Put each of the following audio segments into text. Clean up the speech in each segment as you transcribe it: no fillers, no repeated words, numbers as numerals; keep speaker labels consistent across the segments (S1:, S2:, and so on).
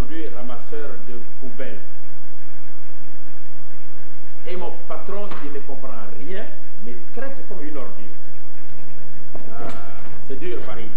S1: aujourd'hui ramasseur de poubelles. Et mon patron, qui ne comprend rien, me traite comme une ordure. Ah, c'est dur, Paris.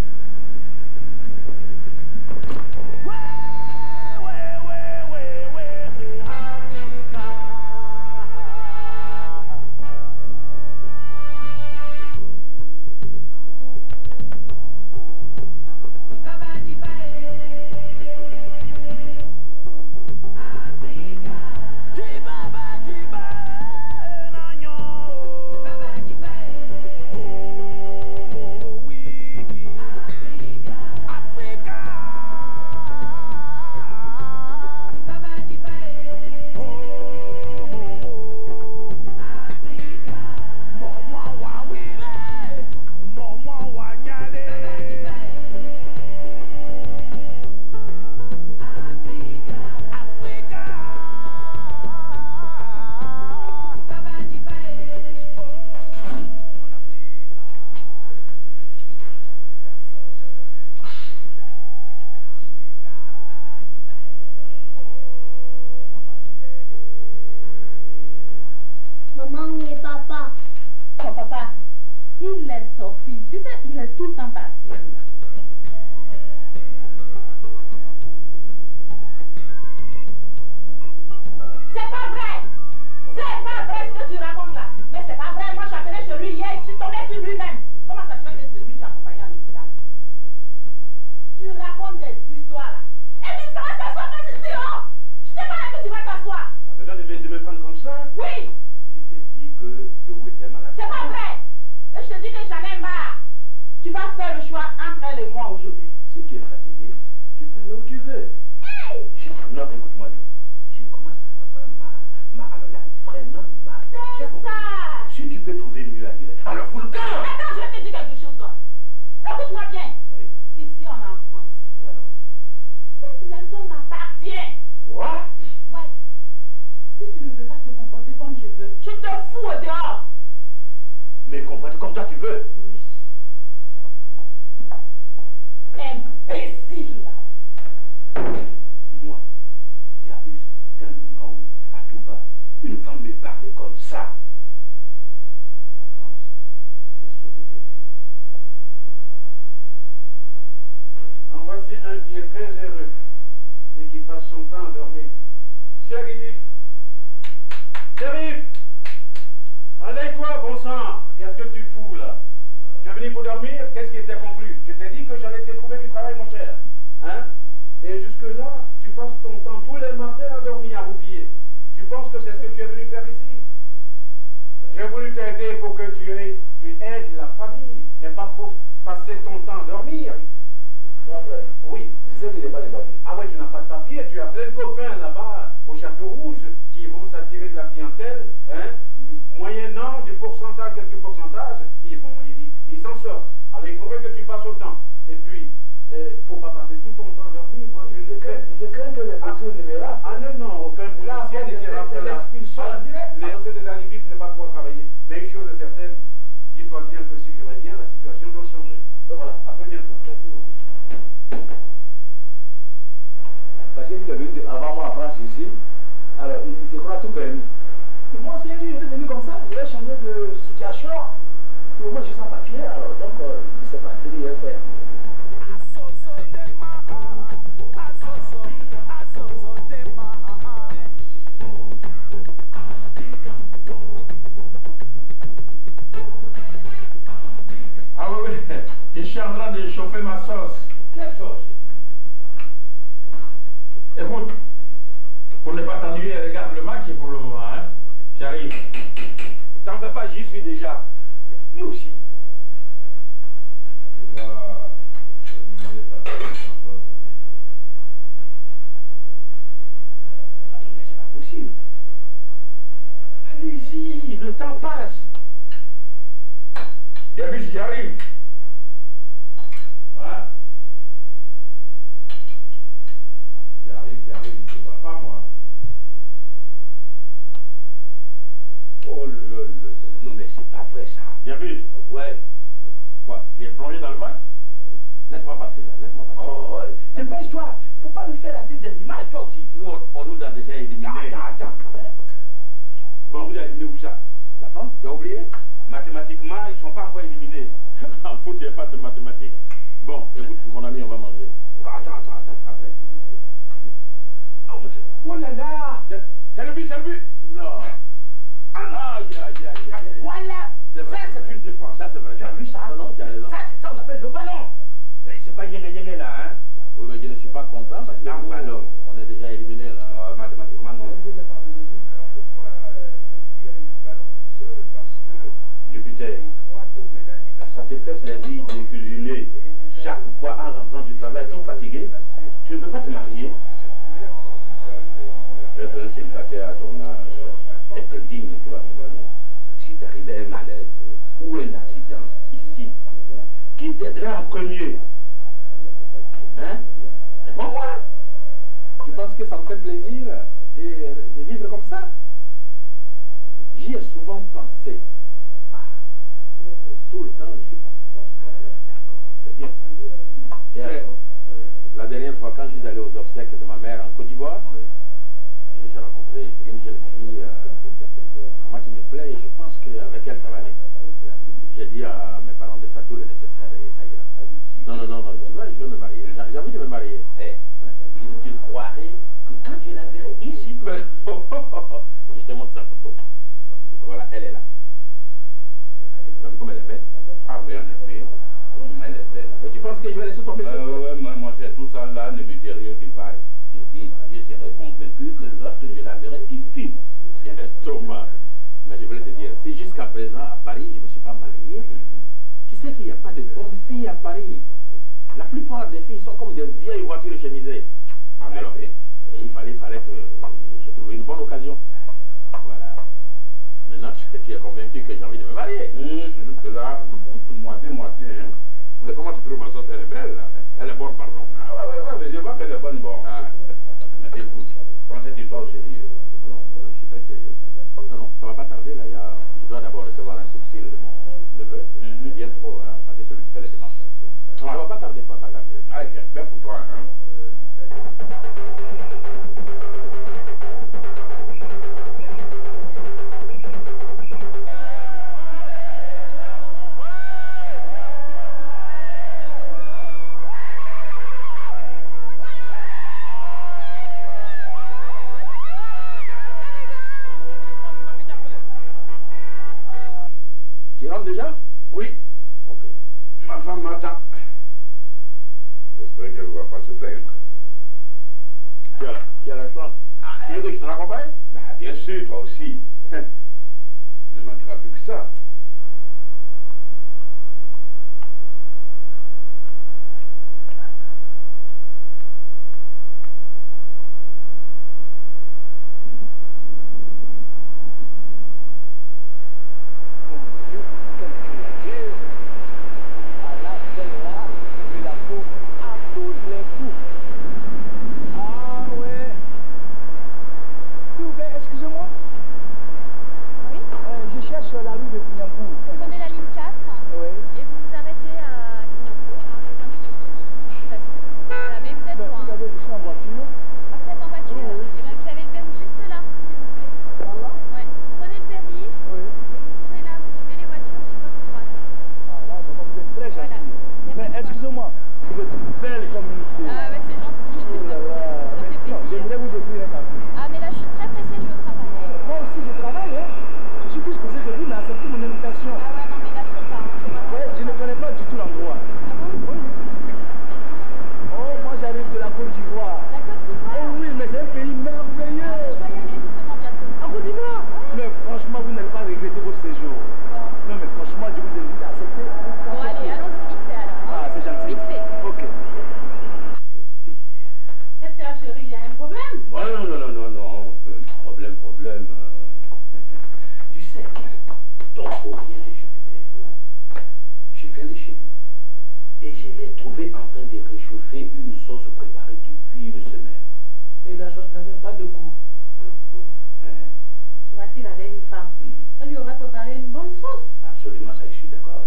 S2: Maman, où est papa?
S3: Ton papa, il est sorti. Tu sais, il est tout le temps parti. C'est pas vrai! C'est pas vrai ce que tu racontes là! Mais c'est pas vrai, moi j'ai appelé chez lui hier, je suis tombée sur lui-même. Comment ça se fait que c'est lui que tu as accompagné à l'hôpital? Tu racontes des histoires là. Et puis ça va s'asseoir pas ici, oh! Je sais pas là que tu vas t'asseoir.
S4: T'as besoin de me prendre comme ça?
S3: Oui!
S4: Je t'ai dit que Joe était malade.
S3: C'est pas vrai! Et je te dis que j'en ai marre. Tu vas faire le choix entre elle et moi aujourd'hui.
S4: Si tu es fatigué, tu peux aller où tu veux.
S3: Hey!
S4: Non, écoute-moi bien. Je commence à avoir alors là, vraiment marre.
S3: C'est ça!
S4: Si tu peux trouver mieux ailleurs, alors fous le camp!
S3: Attends, je vais te dire quelque chose, toi. Écoute-moi bien.
S4: Oui.
S3: Ici, on est en France.
S4: Et alors?
S3: Cette maison m'appartient.
S4: Quoi?
S3: Ouais. Si tu ne veux pas te comporter comme je veux, je te fous au dehors.
S4: Mais comporte comme toi tu veux.
S3: Oui. Imbécile.
S4: Moi, Diabus, dans le moment où, à tout bas, une femme me parlait comme ça. La France, tu as sauvé des vies.
S5: En voici un qui est très heureux et qui passe son temps à dormir. Shérif! Shérif! Réveille-toi, bon sang! Qu'est-ce que tu fous là? Tu es venu pour dormir? Qu'est-ce qui était conclu? Je t'ai dit que j'allais te trouver du travail, mon cher. Hein? Et jusque-là, tu passes ton temps tous les matins à dormir à roupiller. Tu penses que c'est ce que tu es venu faire ici? J'ai voulu t'aider pour que tu aides la famille, mais pas pour passer ton temps à dormir. Oui.
S4: Tu sais que je n'ai pas de papier.
S5: Ah ouais, tu n'as pas de papier, tu as plein de copains là-bas au Château Rouge qui vont s'attirer de la clientèle, hein, moyennant du pourcentage, quelques pourcentages, ils s'en sortent. Alors il faudrait que tu fasses autant. Et puis, faut pas passer tout ton temps à dormir. Moi,
S4: Je crains que les policiers ne me raflent.
S5: Ah non, aucun policier ne te rafle là.
S4: l'expulsion en direct.
S5: Mais c'est des alibis pour ne pas pouvoir travailler. Mais une chose est certaine, dis-toi bien que si je reviens, la situation doit changer. Voilà, à très bientôt. Merci beaucoup.
S4: Parce que tu es venu avant moi en France ici, alors il se croit tout permis. Mais moi aussi, je suis venu comme ça, je vais changer de situation. Pour le moment, je suis sans papier, alors donc, je ne sais pas ce qu'il va faire.
S1: Ah oui, oui, je suis en train de chauffer ma sauce.
S4: Quelle sauce?
S1: Écoute, pour ne pas t'ennuyer, regarde le match pour le moment, hein. J'arrive.
S4: T'en fais pas, j'y suis déjà. Lui aussi.
S1: Tu vois,
S4: Attends, mais c'est pas possible. Allez-y, le temps passe.
S1: Début, j'arrive. Voilà. J'arrive, tu ne vois pas moi.
S4: Oh là là. Non mais c'est pas vrai ça.
S1: Début.
S4: Ouais.
S1: Quoi? Tu es plongé dans le match? Laisse-moi passer là, laisse-moi passer.
S4: Oh, dépêche-toi. Faut pas me faire la tête des images, toi aussi.
S1: Nous, on nous a déjà éliminés.
S4: Attends. Bon, vous avez éliminé où ça?
S1: La France, tu as oublié?
S4: Mathématiquement, ils ne sont pas encore éliminés.
S1: En foot, il n'y a pas de mathématiques. Bon, écoute, mon ami, on va manger.
S4: Attends, après. Oh là là!
S1: C'est le but, Non. Aïe.
S4: Voilà!
S1: C'est vrai.
S4: Ça, c'est une défense.
S1: Ça, c'est vrai.
S4: Tu as vu ça?
S1: Non, tu as raison.
S4: Ça, on appelle le ballon. C'est pas yéné là, hein?
S1: Oui, mais je ne suis pas content parce que nous, on est déjà éliminés là.
S4: Mathématiquement, non. Jupiter, ça te fait plaisir de cuisiner chaque fois en rentrant du travail tout fatigué. Tu ne peux pas te marier. Être un célibataire à ton âge, être digne, toi. Si t'arrivais un malaise ou un accident ici, qui t'aidera en premier? Hein? Réponds-moi.
S1: Tu penses que ça me fait plaisir de vivre comme ça? J'y ai souvent pensé. Tout le temps, je suis pas.
S4: D'accord, c'est bien ça.
S1: La dernière fois, quand je suis allé aux obsèques de ma mère en Côte d'Ivoire, j'ai rencontré une jeune fille vraiment qui me plaît et je pense qu'avec elle, ça va aller. J'ai dit à mes parents de faire tout le nécessaire et ça ira. Non, tu vois, je veux me marier. J'ai envie de me marier.
S4: Je te croirais que quand je la verrai ici,
S1: je te montre sa photo. Voilà, elle est là. Tu as vu comme elle est belle?
S4: Ah oui, en effet. Elle est belle.
S1: Et tu penses que je vais laisser tomber ça?
S4: Moi, c'est tout ça là, ne me dit rien qui vaille. Je serai convaincu que lorsque je la verrai ici.
S1: Thomas, mais je voulais te dire, si jusqu'à présent à Paris, je ne me suis pas marié, tu sais qu'il n'y a pas de bonnes filles à Paris. La plupart des filles sont comme des vieilles voitures chemisées. Alors, et il fallait que j'ai trouvé une bonne occasion. Voilà. Maintenant, tu es convaincu que j'ai envie de me marier.
S4: Jusque-là, moitié. Hein.
S1: Mais comment tu trouves ma soeur? Elle est belle. Elle est bonne, pardon.
S4: Ouais, mais je vois qu'elle est bonne, bon.
S1: Mais écoute,
S4: prends cette histoire au sérieux.
S1: Non, je suis très sérieux. Non, ça va pas tarder là. Je dois d'abord recevoir un coup de fil de mon neveu. Bien trop, hein, parce que c'est celui qui fait les démarches. Non, ça va pas tarder,
S4: Ah, j'espère pour toi, hein.
S1: Tu rentres déjà?
S4: Oui.
S1: Ok.
S4: Ma femme m'attend. J'espère qu'elle ne va pas se plaindre.
S1: Tu as la chance. Tu veux que je te raccompagne?
S4: Bah, bien sûr, toi aussi. Ne manquera plus que ça.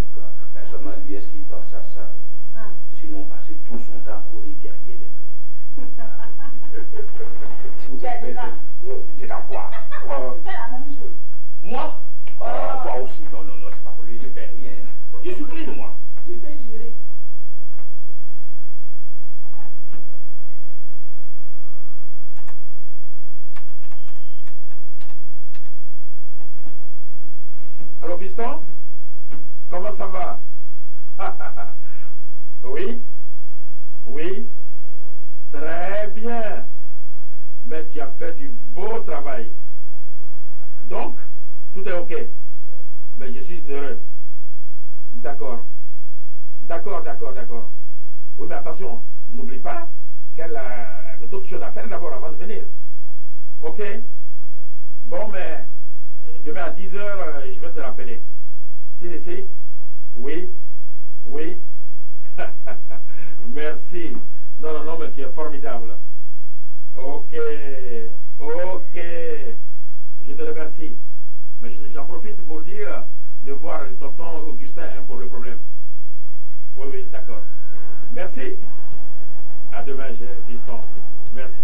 S4: Sinon, passer tout son temps à courir derrière les petites filles.
S3: Tu es dedans.
S1: T'es dans quoi?
S3: Tu fais la même chose.
S1: Moi? Toi aussi. Non, non, non, c'est pas possible. Je fais rien. Je suis clean, moi.
S3: Tu peux jurer.
S1: Allô, fiston? Comment ça va? Oui? Oui? Très bien. Mais tu as fait du beau travail. Donc, tout est OK. Mais je suis heureux. D'accord. D'accord, d'accord, d'accord. Oui, mais attention, n'oublie pas qu'elle a d'autres choses à faire d'abord avant de venir. OK? Bon, mais demain à 10h, je vais te rappeler. Si. Oui. Oui. Merci. Non, non, non, mais tu es formidable. OK. OK. Je te remercie. Mais j'en profite pour dire de voir le tonton Augustin pour le problème. Oui, oui, d'accord. Merci. À demain, fiston. Merci.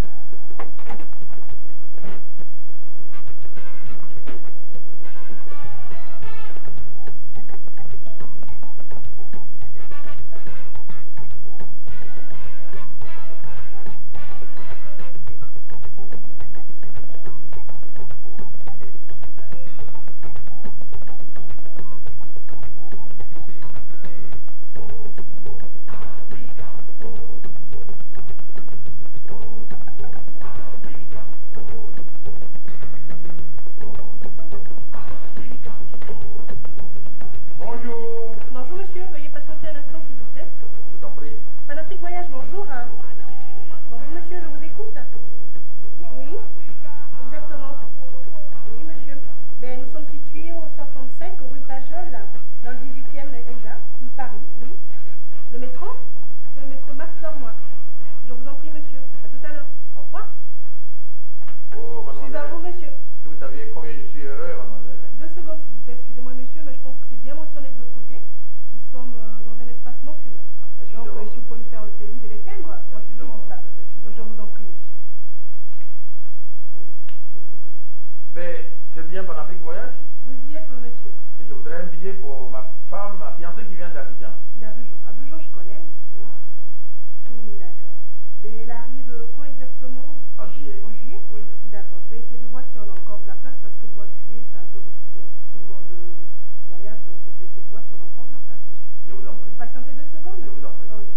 S1: C'est bien pour Afrique Voyage?
S6: Vous y êtes, monsieur.
S1: Je voudrais un billet pour ma femme, ma fiancée qui vient d'Abidjan.
S6: D'Abidjan. Abidjan, je connais. Oui. D'accord. Mais elle arrive quand exactement?
S1: En juillet.
S6: En juillet?
S1: Oui.
S6: D'accord. Je vais essayer de voir si on a encore de la place parce que le mois de juillet, c'est un peu bousculé. Tout le monde voyage, donc je vais essayer de voir si on a encore de la place, monsieur.
S1: Je vous en prie.
S6: Vous patientez 2 secondes?
S1: Je vous en prie.
S6: Ok.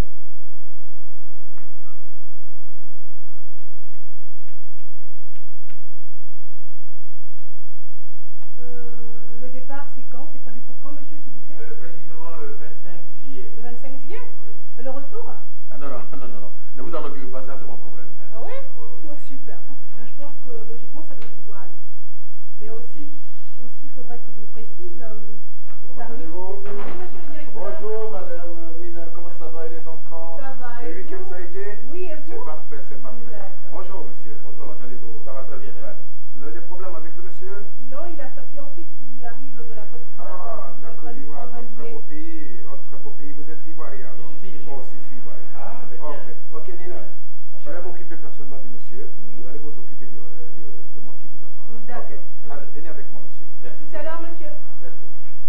S6: Le départ, c'est quand? C'est prévu pour quand, monsieur, s'il vous plaît?
S1: Précisément le 25 juillet.
S6: Le 25 juillet?
S1: Oui.
S6: Le retour?
S1: Ah non, non, non, non, non. Ne vous en occupez pas, ça c'est mon problème.
S6: Ah ouais?
S1: Oui.
S6: Oh, super. Je pense que logiquement, ça devrait pouvoir aller. Mais aussi, il faudrait que je vous précise.
S4: Comment allez-vous?
S6: Bonjour, monsieur le directeur.
S4: Bonjour, madame Mina, comment ça va et les enfants?
S6: Ça va, et
S4: le week-end,
S6: vous?
S4: ça a été?
S6: Oui, et vous?
S4: C'est parfait, c'est parfait.
S6: D'accord.
S4: Bonjour, monsieur.
S1: Bonjour.
S4: Comment allez-vous?
S1: Ça va très bien, merci.
S4: Vous avez des problèmes avec le monsieur?
S6: Non, il a sa fiancée qui arrive de la Côte d'Ivoire.
S4: Ah, de la Côte d'Ivoire, un très beau pays, un très beau pays. Vous êtes ivoirien alors?
S1: Je suis.
S4: Oh, si, je suis ivoirien.
S1: Ah, mais bien.
S4: Ok, Nina, je vais m'occuper personnellement du monsieur.
S6: Oui.
S4: Vous allez vous occuper du monde qui vous attend. Hein?
S6: D'accord.
S4: Ok, alors, venez avec moi, monsieur.
S1: Merci.
S6: Tout à l'heure, monsieur.
S1: Merci.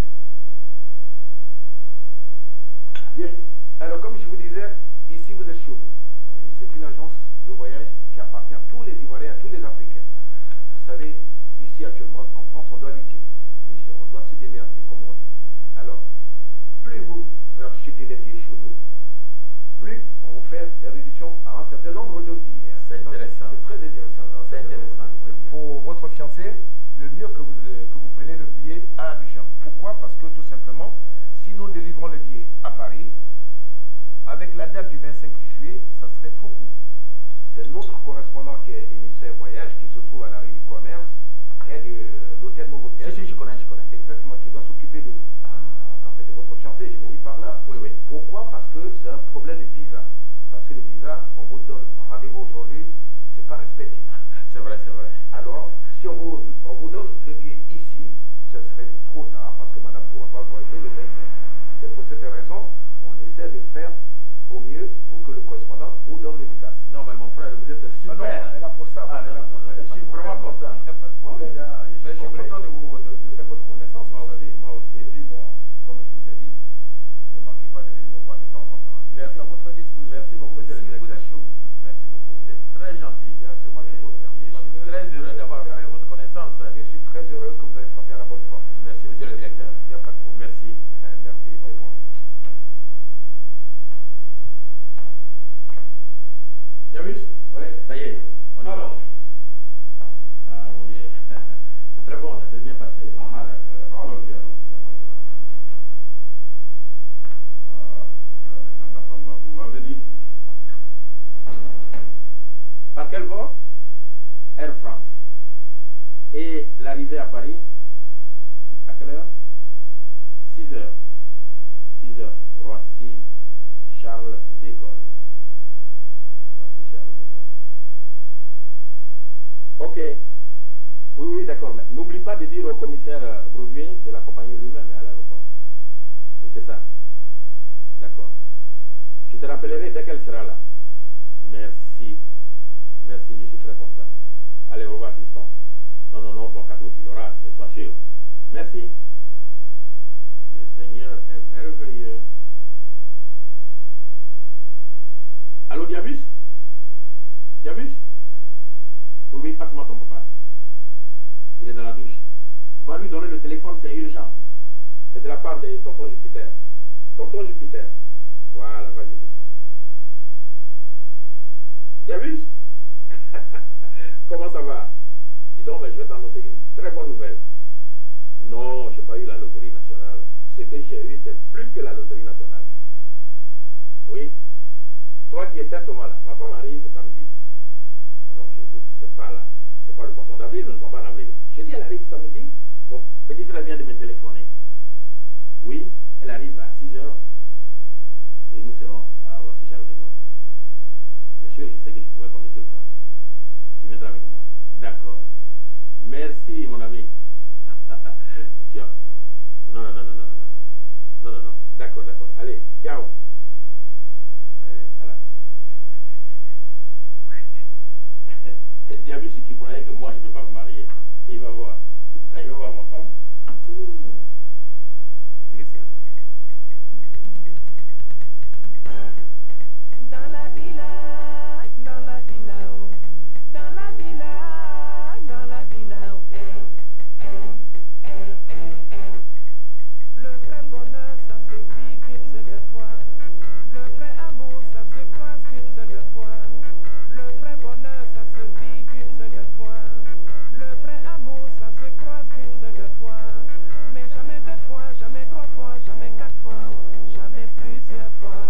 S4: Bien. Alors, comme je vous disais, ici vous êtes chez vous.
S1: Oui.
S4: C'est une agence de voyage qui appartient à tous les Ivoiriens, à tous les Africains. Vous savez, ici actuellement, en France, on doit lutter. On doit se démerder, comme on dit. Alors, plus vous achetez des billets chez nous, plus on vous fait des réductions à un certain nombre de billets.
S1: C'est intéressant.
S4: C'est très intéressant.
S1: C'est intéressant. Oui.
S4: Pour votre fiancé, le mieux que vous preniez le billet à Abidjan. Pourquoi? Parce que tout simplement, si nous délivrons le billet à Paris, avec la date du 25 juillet, ça serait trop court. C'est notre correspondant qui est émissaire voyage qui se trouve à la rue du Commerce, près de l'hôtel Novotel.
S1: Si, je connais.
S4: Exactement, qui doit s'occuper de vous. En fait, de votre fiancé, je veux dire par là.
S1: Oui.
S4: Pourquoi? Parce que c'est un problème de visa. Parce que le visa, on vous donne rendez-vous aujourd'hui, c'est pas respecté.
S1: C'est vrai.
S4: Alors, si on vous donne le billet ici, ce serait trop tard parce que madame ne pourra pas voyager le 25. C'est pour cette raison on essaie de faire au mieux pour que le correspondant vous donne le dédicace.
S1: Non, mais mon frère, vous êtes super.
S4: Ah non, on est là pour ça.
S1: Ah,
S4: on est
S1: non,
S4: là
S1: non,
S4: pour
S1: non,
S4: ça,
S1: je
S4: il y a
S1: suis
S4: pas de
S1: vraiment
S4: problème.
S1: content.
S4: Il n'y a pas de problème.
S1: Je
S4: Mais je suis
S1: complet.
S4: content de faire votre connaissance.
S1: Moi
S4: vous
S1: aussi,
S4: savez.
S1: moi aussi.
S4: Et puis bon, comme je vous ai dit, ne manquez pas de venir me voir de temps en temps. Je suis à votre disposition.
S1: Merci beaucoup, monsieur le
S4: Si vous
S1: directeur.
S4: êtes chez vous.
S1: Merci beaucoup. Vous êtes très gentil.
S4: C'est moi qui vous remercie.
S1: Je
S4: parce
S1: suis
S4: que-
S1: très heureux d'avoir fait votre connaissance.
S4: Je suis très heureux que vous avez frappé à la bonne porte.
S1: Merci, monsieur le directeur.
S4: Il n'y a pas de problème.
S1: Merci.
S4: Merci, c'est bon.
S1: Yabus?
S4: Oui.
S1: Ça y est, on y va.
S4: Alors.
S1: Ah mon Dieu, c'est très bon, ça s'est bien passé.
S4: Ah, d'accord, on bien. Voilà, maintenant ta femme va pouvoir venir.
S1: Par quel vol? Air France. Et l'arrivée à Paris, à quelle heure? 6 heures. 6 heures. Roissy, Charles de Gaulle. Roissy, Charles de Gaulle. Ok. Oui, oui, d'accord. Mais n'oublie pas de dire au commissaire Broguier de l'accompagner lui-même à l'aéroport. Oui, c'est ça. D'accord. Je te rappellerai dès qu'elle sera là. Merci. Merci, je suis très content. Allez, au revoir, fiston. Non, non, non, ton cadeau, tu l'auras, sois sûr. Merci. Le Seigneur est merveilleux. Allô, Diabus? Diabus? Oui, oui, passe-moi ton papa. Il est dans la douche. Va lui donner le téléphone, c'est urgent. C'est de la part de tonton Jupiter. Tonton Jupiter. Voilà, vas-y, fiston. Diabus? Comment ça va? Dis donc, mais je vais t'annoncer une très bonne nouvelle. Non, je n'ai pas eu la loterie nationale. Ce que j'ai eu, c'est plus que la loterie nationale. Oui. Toi qui es Saint-Thomas là, ma femme arrive samedi. Oh non, j'écoute, c'est pas là. C'est pas le poisson d'avril, nous ne sommes pas en avril. Je dis, elle arrive samedi. Mon petit frère vient de me téléphoner. Oui, elle arrive à 6 heures. Et nous serons à Roissy Charles de Gaulle. Bien sûr, je sais que je pouvais compter sur toi. Tu viendras avec moi. D'accord. Merci, mon ami. Tu as... Non, non, non, non, non, non, non. Non, non, non. D'accord, d'accord. Allez, ciao. Voilà. Diabus, si tu croyais que moi, je ne peux pas me marier, il va voir. Quand il va voir ma femme... C'est ça.
S7: Dans la villa, oh. Dans la villa, oh. Le vrai bonheur, ça se vit qu'une seule fois. Le vrai amour, ça se croise qu'une seule fois. Le vrai bonheur, ça se vit qu'une seule fois. Le vrai amour, ça se croise qu'une seule fois. Mais jamais 2 fois, jamais 3 fois, jamais 4 fois, jamais plusieurs fois.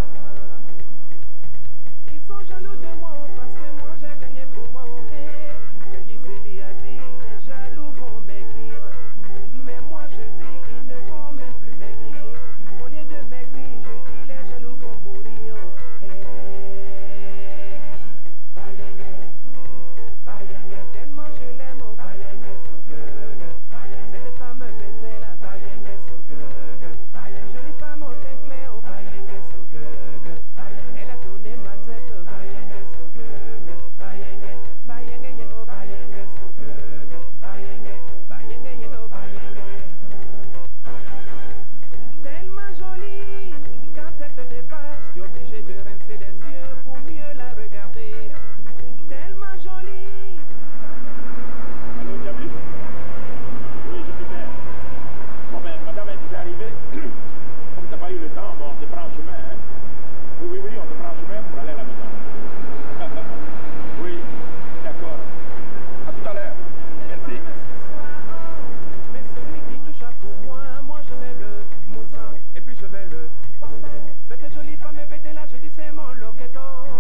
S7: Ils sont jaloux de moi parce que moi j'ai gagné pour moi. Que Giseli a dit, les jaloux vont maigrir. Mais moi je dis, ils ne vont même plus maigrir. Au lieu de maigrir, je dis, les jaloux vont mourir. Bayenge, tellement je l'aime, oh Bayenge, so good. Cette femme bête là, Bayenge, so good. Jolie femme au teint clair, oh Bayenge, so good. Elle a tourné ma tête, oh Bayenge, so good. Bayenge, yengo, Bayenge, so good. Bayenge, yengo, Bayenge. Tellement jolie, quand elle te dépasse, tu es obligé de rincer les yeux pour mieux la regarder. Tellement jolie.
S1: Allô, Diabus? Oui, Jupiter. Bon, ben, madame est déjà arrivée. Comme tu n'as pas eu le temps, bon, on te prend en chemin, hein? Oui, oui, oui, on te prend en chemin pour aller à la maison. Oui, d'accord. À tout à l'heure. Merci.
S7: Mais celui qui touche à pour moi je vais le mouton et puis je vais le bomber. Cette jolie femme bête là, je dis c'est mon loqueto.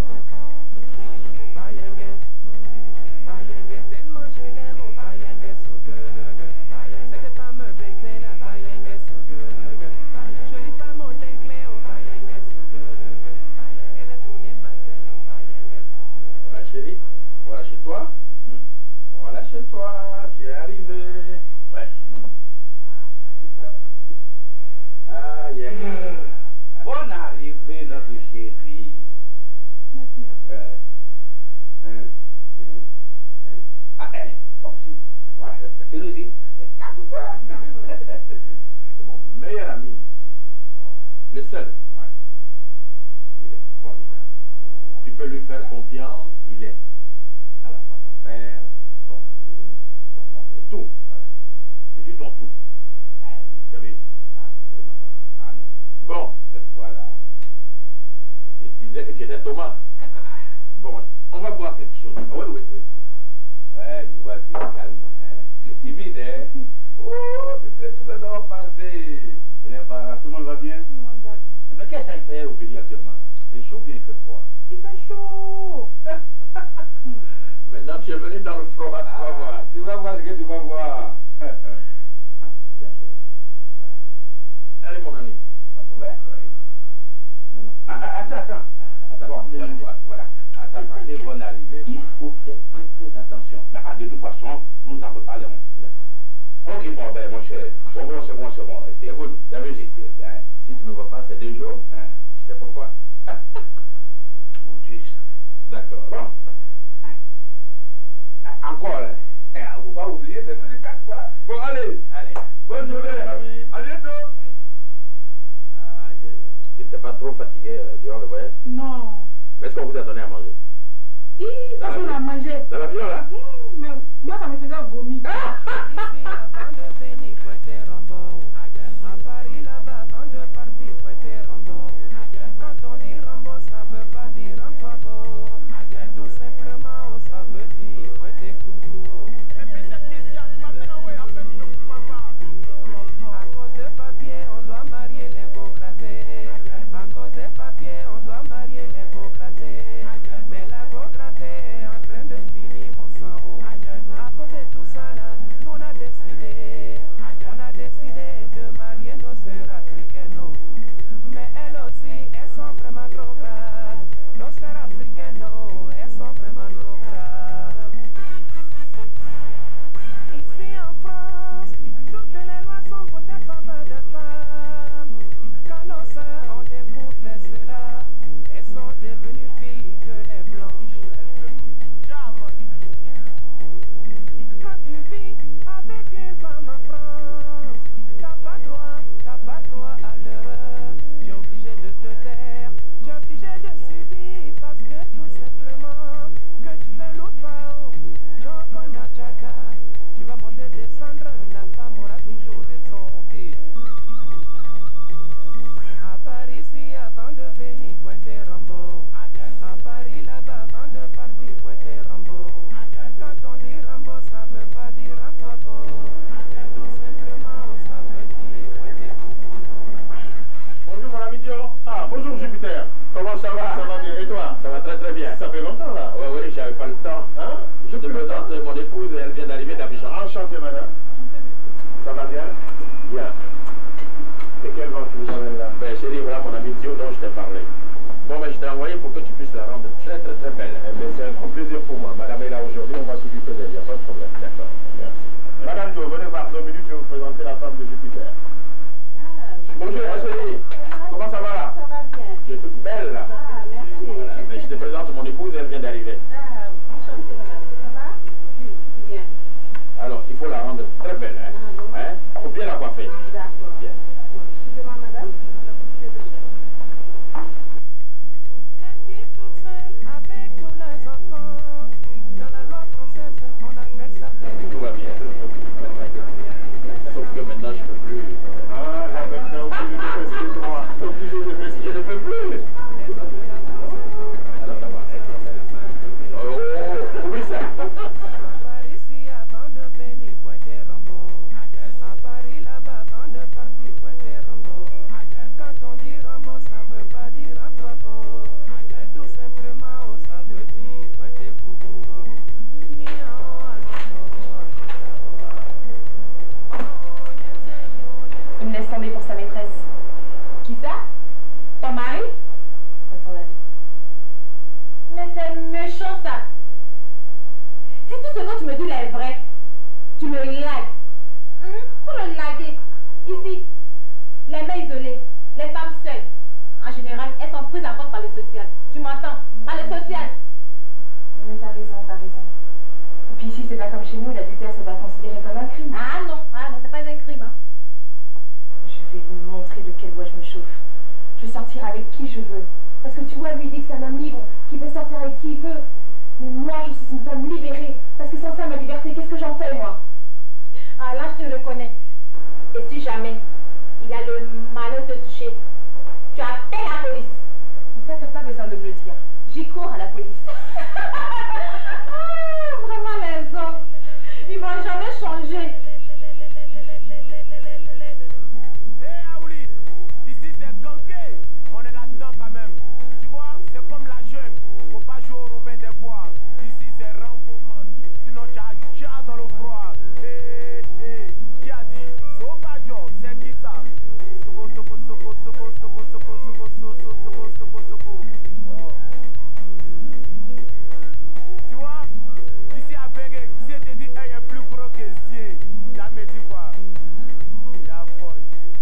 S7: Bayenge, tellement je l'aime, oh Bayenge, so good. Cette femme bête là, Bayenge, so good. Jolie femme au teint clair, oh Bayenge, so good. Elle a tourné ma tête, oh Bayenge, so good.
S1: Voilà, chérie. Voilà chez toi. Voilà chez toi. Tu es arrivé. Ouais. Ah, yeah.
S4: Bonne arrivée, notre chérie.
S6: Merci, merci.
S4: Ah, toi aussi. Voilà. Chérie aussi.
S1: C'est mon meilleur ami ici. Le seul. Ouais. Il est formidable. Tu peux lui faire confiance. Il est à la fois ton père, ton ami, ton oncle et tout. Voilà. Je suis ton tout. Tu as vu? Tu as vu ma femme?
S4: Ah non.
S1: Bon.
S4: Cette fois-là.
S1: Tu disais que tu étais Thomas. Bon, on va boire quelque chose.
S4: Oui. Ouais, je vois, tu es calme, hein. Tu es timide, hein. Oh, tu sais, tout ça doit passer. Et les parents, tout le monde va bien?
S6: Tout le monde va bien.
S4: Mais qu'est-ce que tu fais au pays actuellement? Il fait chaud ou bien il fait froid?
S6: Il fait chaud.
S1: Maintenant, tu es venu dans le froid, tu vas voir.
S4: Tu vas voir ce que tu vas voir.
S1: Tiens, chérie. Voilà. Allez, mon ami.
S4: Pas de problème? Oui.
S1: Non.
S4: Attends. Bon, voilà. À ta santé, bonne arrivée. Il faut faire très attention. Bah, de toute façon, nous en reparlerons.
S1: D'accord.
S4: Ok, bon, ben, mon cher. Bon, c'est bon.
S1: Écoute, David, si tu me vois pas ces 2 jours, tu sais pourquoi?
S4: Motus.
S1: D'accord.
S4: Bon. Encore, hein? On ne va pas oublier de faire 4 fois. Bon, allez. Bonne journée. À bientôt.
S1: Tu n'étais pas trop fatigué durant le voyage?
S6: Non.
S1: Mais est-ce qu'on vous a donné à manger?
S6: Parce qu'on a mangé.
S1: Dans l'avion, là?
S6: Mais moi, ça me faisait vomir.
S7: Ici, avant de venir, faut être Rambo. À Paris, là-bas, avant de partir, faut être Rambo. Quand on dit Rambo, ça veut pas dire Antoine beau. Tout simplement, ça veut dire faut être coucou. À cause de papier, on doit marier les beaux grattés. À cause de papier, on doit marier les beaux grattés. Mais la go grattée est en train de finir mon sang. À cause de tout ça là, nous on a décidé de marier nos sœurs africaines. Mais elles aussi, elles sont vraiment trop graves. Nos sœurs africaines, elles sont vraiment trop graves. Ici en France, toutes les lois sont votées en faveur des femmes. Quand nos sœurs ont découvert cela, elles sont devenues filles que les blanches. Quand tu vis avec une femme en France, t'as pas droit à l'erreur. Tu es obligé de te taire, tu es obligé de subir parce que tout simplement que tu veux l'oupao, Jokona Chaka. Tu vas monter, descendre, la femme aura toujours raison. À Paris, si avant de venir, faut être Rambo. À Paris, là-bas, avant de partir, faut être Rambo. Quand on dit Rambo, ça veut pas dire Antoine beau. Tout simplement, ça veut dire faut être coucou.
S1: Bonjour, mon ami Dio.
S4: Ah, bonjour Jupiter.
S1: Comment ça va?
S4: Ça va bien. Et toi?
S1: Ça va très bien.
S4: Ça fait longtemps là.
S1: Oui, j'avais pas le temps.
S4: Hein?
S1: Je te présente mon épouse, elle vient d'arriver d'Abidjan.
S4: Enchanté, madame. Ça va bien?
S1: Bien.
S4: C'est quel vent qui vous emmène là?
S1: Ben chérie, voilà mon ami Dio dont je t'ai parlé. Bon, mais je t'ai envoyé pour que tu puisses la rendre très belle.
S4: Eh bien, c'est un grand plaisir pour moi. Madame est là aujourd'hui, on va s'occuper d'elle, il n'y a pas de problème.
S1: D'accord.
S4: Merci. Madame Dio, venez voir 2 minutes, je vais vous présenter la femme de Jupiter.
S1: Bonjour, ma chérie. Comment ça va?
S3: Ça va bien.
S1: Tu es toute belle là.
S3: Ah, merci.
S1: Voilà. Mais je te présente mon épouse, elle vient d'arriver.
S3: Ah, enchantée, madame. Ça va? Bien.
S1: Alors, il faut la rendre très belle, hein?
S3: Ah, bon.
S1: Hein? Faut bien la coiffer.
S3: D'accord.
S1: Bien.
S3: Excusez-moi, madame. La bouteille de chèvre.
S7: Elle vit toute seule avec tous les enfants. Dans la loi française, on appelle ça
S1: Tout va bien. Sauf que maintenant, je ne peux plus.
S4: Ah, là maintenant, obligé de fesser, toi. Obligé de fesser.
S1: Je ne peux plus. Alors, ça va. Oh, oublie ça.
S7: À Paris, si avant de venir, faut être Rambo. À Paris, là-bas, avant de partir, faut être Rambo. Quand on dit Rambo, ça veut pas dire Antoine beau. Tout simplement, ça veut dire faut être coucou.
S3: Il me laisse tomber pour sa maîtresse. Qui ça? Ton mari? À ton avis. Mais c'est méchant ça. Si tout ce que tu me dis là est vrai, tu me lagues. Pour le laguer. Ici, les mains isolées, les femmes seules, en général, elles sont sont prises en compte par les sociales. Tu m'entends? Par les sociales.
S8: Mais t'as raison, t'as raison. Et puis ici, c'est pas comme chez nous, l'adultère, c'est pas considéré comme un crime.
S3: Ah non, c'est pas un crime. Hein.
S8: Je vais lui montrer de quelle voie je me chauffe. Je vais sortir avec qui je veux. Parce que tu vois, lui, il dit que c'est un homme libre, qui peut sortir avec qui il veut. Mais moi, je suis une femme libérée. Parce que sans ça, ma liberté, qu'est-ce que j'en fais, moi?
S3: Ah là, je te reconnais. Et si jamais il a le malheur de te toucher, tu appelles la police.
S8: Ça, t'as pas besoin de me le dire. J'y cours à la police.
S3: Vraiment, les hommes, ils vont jamais changer.
S7: Hey Aouli, ici c'est Kanké, on est là-dedans quand même. Tu vois, c'est comme la jeune, faut pas jouer au Robin des Bois. Ici c'est Rambo Man, sinon tu as déjà dans le froid. Qui a dit? Sobajo, c'est qui ça? Soko, soko, soko, soko, soko, soko, soko, soko, soko, soko, soko. Oh. Tu vois, ici à Bégué, si je te dis elle est plus gros que Zier, ça me dit quoi? Y'a foy.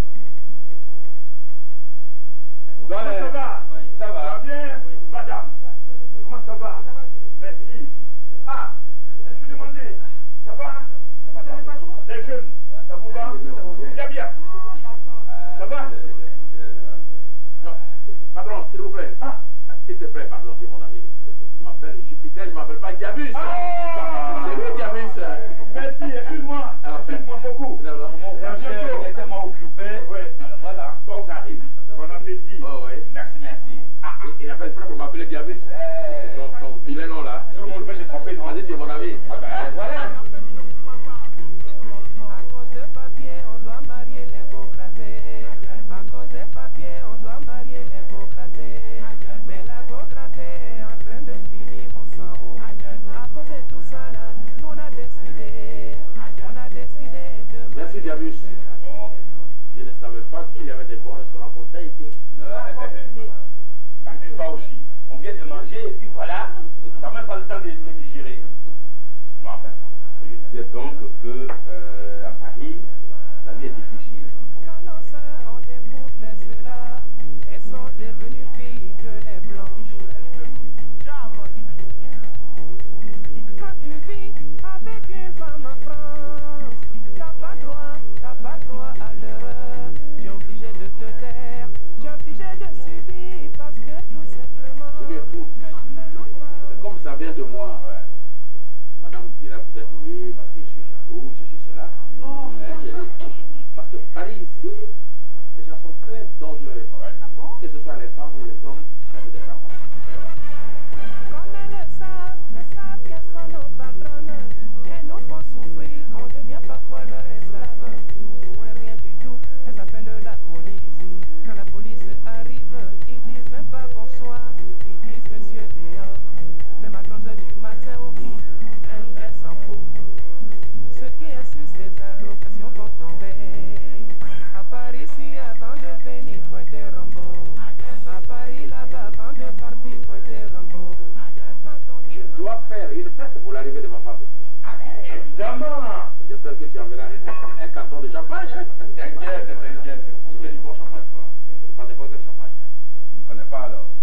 S4: Comment ça va?
S1: Oui.
S4: Ça va bien,
S1: Oui.
S4: madame? Comment ça va? Merci. Ah, je vais demander, ça va? Madame, les jeunes, ça vous va? Bien, bien. Ça va?
S1: Non, patron, s'il vous plaît.
S4: Ah.
S1: S'il te plaît, pardon, tu es mon ami. Je m'appelle Jupiter, je m'appelle pas Diabus.
S4: Ah.
S1: C'est lui, Diabus.
S4: Merci, excuse-moi. Excuse-moi beaucoup.
S1: Non, non,
S4: À bientôt.
S9: Il est tellement occupé.
S4: Oui.
S9: Voilà.
S1: bon, ça arrive.
S4: Bon appétit.
S1: Oh, oui.
S9: Merci, merci.
S1: Ah, il a fait exprès pour m'appeler Diabus. Ton vilain nom là.
S9: Tout le monde peut se tromper, non?
S1: Vas-y, tu es mon ami.
S9: Ah ben voilà.
S7: À cause de papier, on doit marier les beaux grattés. À cause de papier, on doit marier les beaux grattés. Mais la beau grattée est en train de finir mon sang. À cause de tout ça là, nous on a décidé de...
S1: Merci, Diabus.
S9: Bon.
S1: Je ne savais pas qu'il y avait des bons restaurants comme ça ici.
S9: Non, toi aussi. On vient de manger et puis voilà, t'as même pas le temps de digérer. Mais enfin, je disais donc que à Paris, la vie est difficile.
S7: Quand nos sœurs ont découvert cela, elles sont devenues pires que les blanches. Quand tu vis avec une femme en France, t'as pas droit à l'erreur. Tu es obligé de te taire, tu es obligé de subir parce que tout simplement.
S1: Je lui écoute. C'est comme ça vient de moi.
S9: Ouais.
S1: Madame dira peut-être oui, parce que je suis jaloux, je suis cela.
S3: Non.
S1: Hein, chérie? Parce que Paris ici, les gens sont très dangereux. Que ce soit les femmes ou les hommes, ça fait des rapaces.
S7: Comme elles savent qu'elles sont nos patronnes, elles nous font souffrir, on devient parfois leur esclave. Pour un rien du tout, elles appellent la police. Quand la police arrive, ils disent même pas bonsoir, ils disent monsieur dehors. Même à 3h du matin, oh, elles s'en foutent. Ce qui est sûr, ces allocations vont tomber. À Paris, si avant de venir, faut être Rambo. À Paris, là-bas, avant de partir, faut être Rambo.
S1: Je dois faire une fête pour l'arrivée de ma femme.
S9: Évidemment.
S1: J'espère que tu enverras un carton de champagne. Hein?
S9: T'inquiète.
S1: Il y a du bon champagne, quoi. C'est pas n'importe quel champagne.
S9: Tu ne connais pas alors.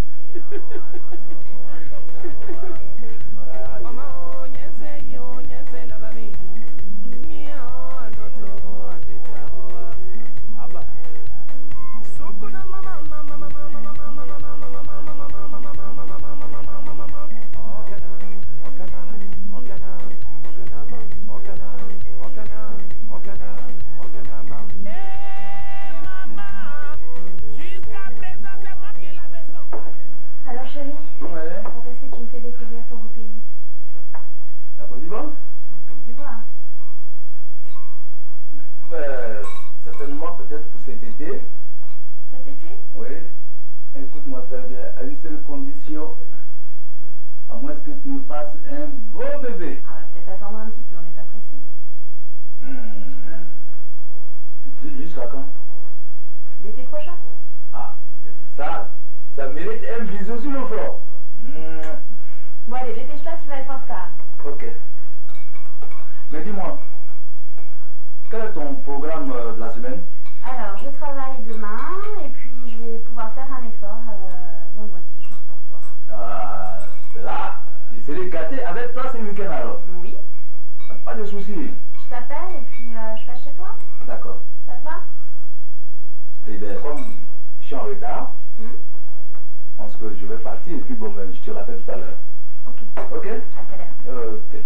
S8: Alors chérie,
S4: Ouais.
S8: quand est-ce que tu me fais découvrir ton beau pays?
S4: La Côte d'Ivoire?
S8: Côte d'Ivoire.
S4: Ben, certainement peut-être pour cet été.
S8: Cet été?
S4: Oui. Écoute-moi très bien, à une seule condition. À moins que tu me fasses un beau bébé.
S8: Ah, on va peut-être attendre un petit peu, on n'est pas pressé.
S4: Jusqu'à quand?
S8: L'été prochain?
S4: Ah, ça mérite un bisou sur le front.
S8: Bon allez, dépêche-toi, tu vas être en retard.
S4: Ok. Mais dis-moi, quel est ton programme de la semaine?
S8: Alors, je travaille demain et puis je vais pouvoir faire un effort vendredi, juste pour toi.
S4: Ah, là, je serai gâté avec toi ce week-end alors.
S8: Oui.
S4: Pas de soucis.
S8: Je t'appelle et puis je passe chez toi.
S4: D'accord.
S8: Ça te va?
S4: Eh bien, comme je suis en retard, je pense que je vais partir et puis bon, ben, je te rappelle tout à l'heure.
S8: Ok.
S4: Ok?
S8: À tout à l'heure.
S4: Ok.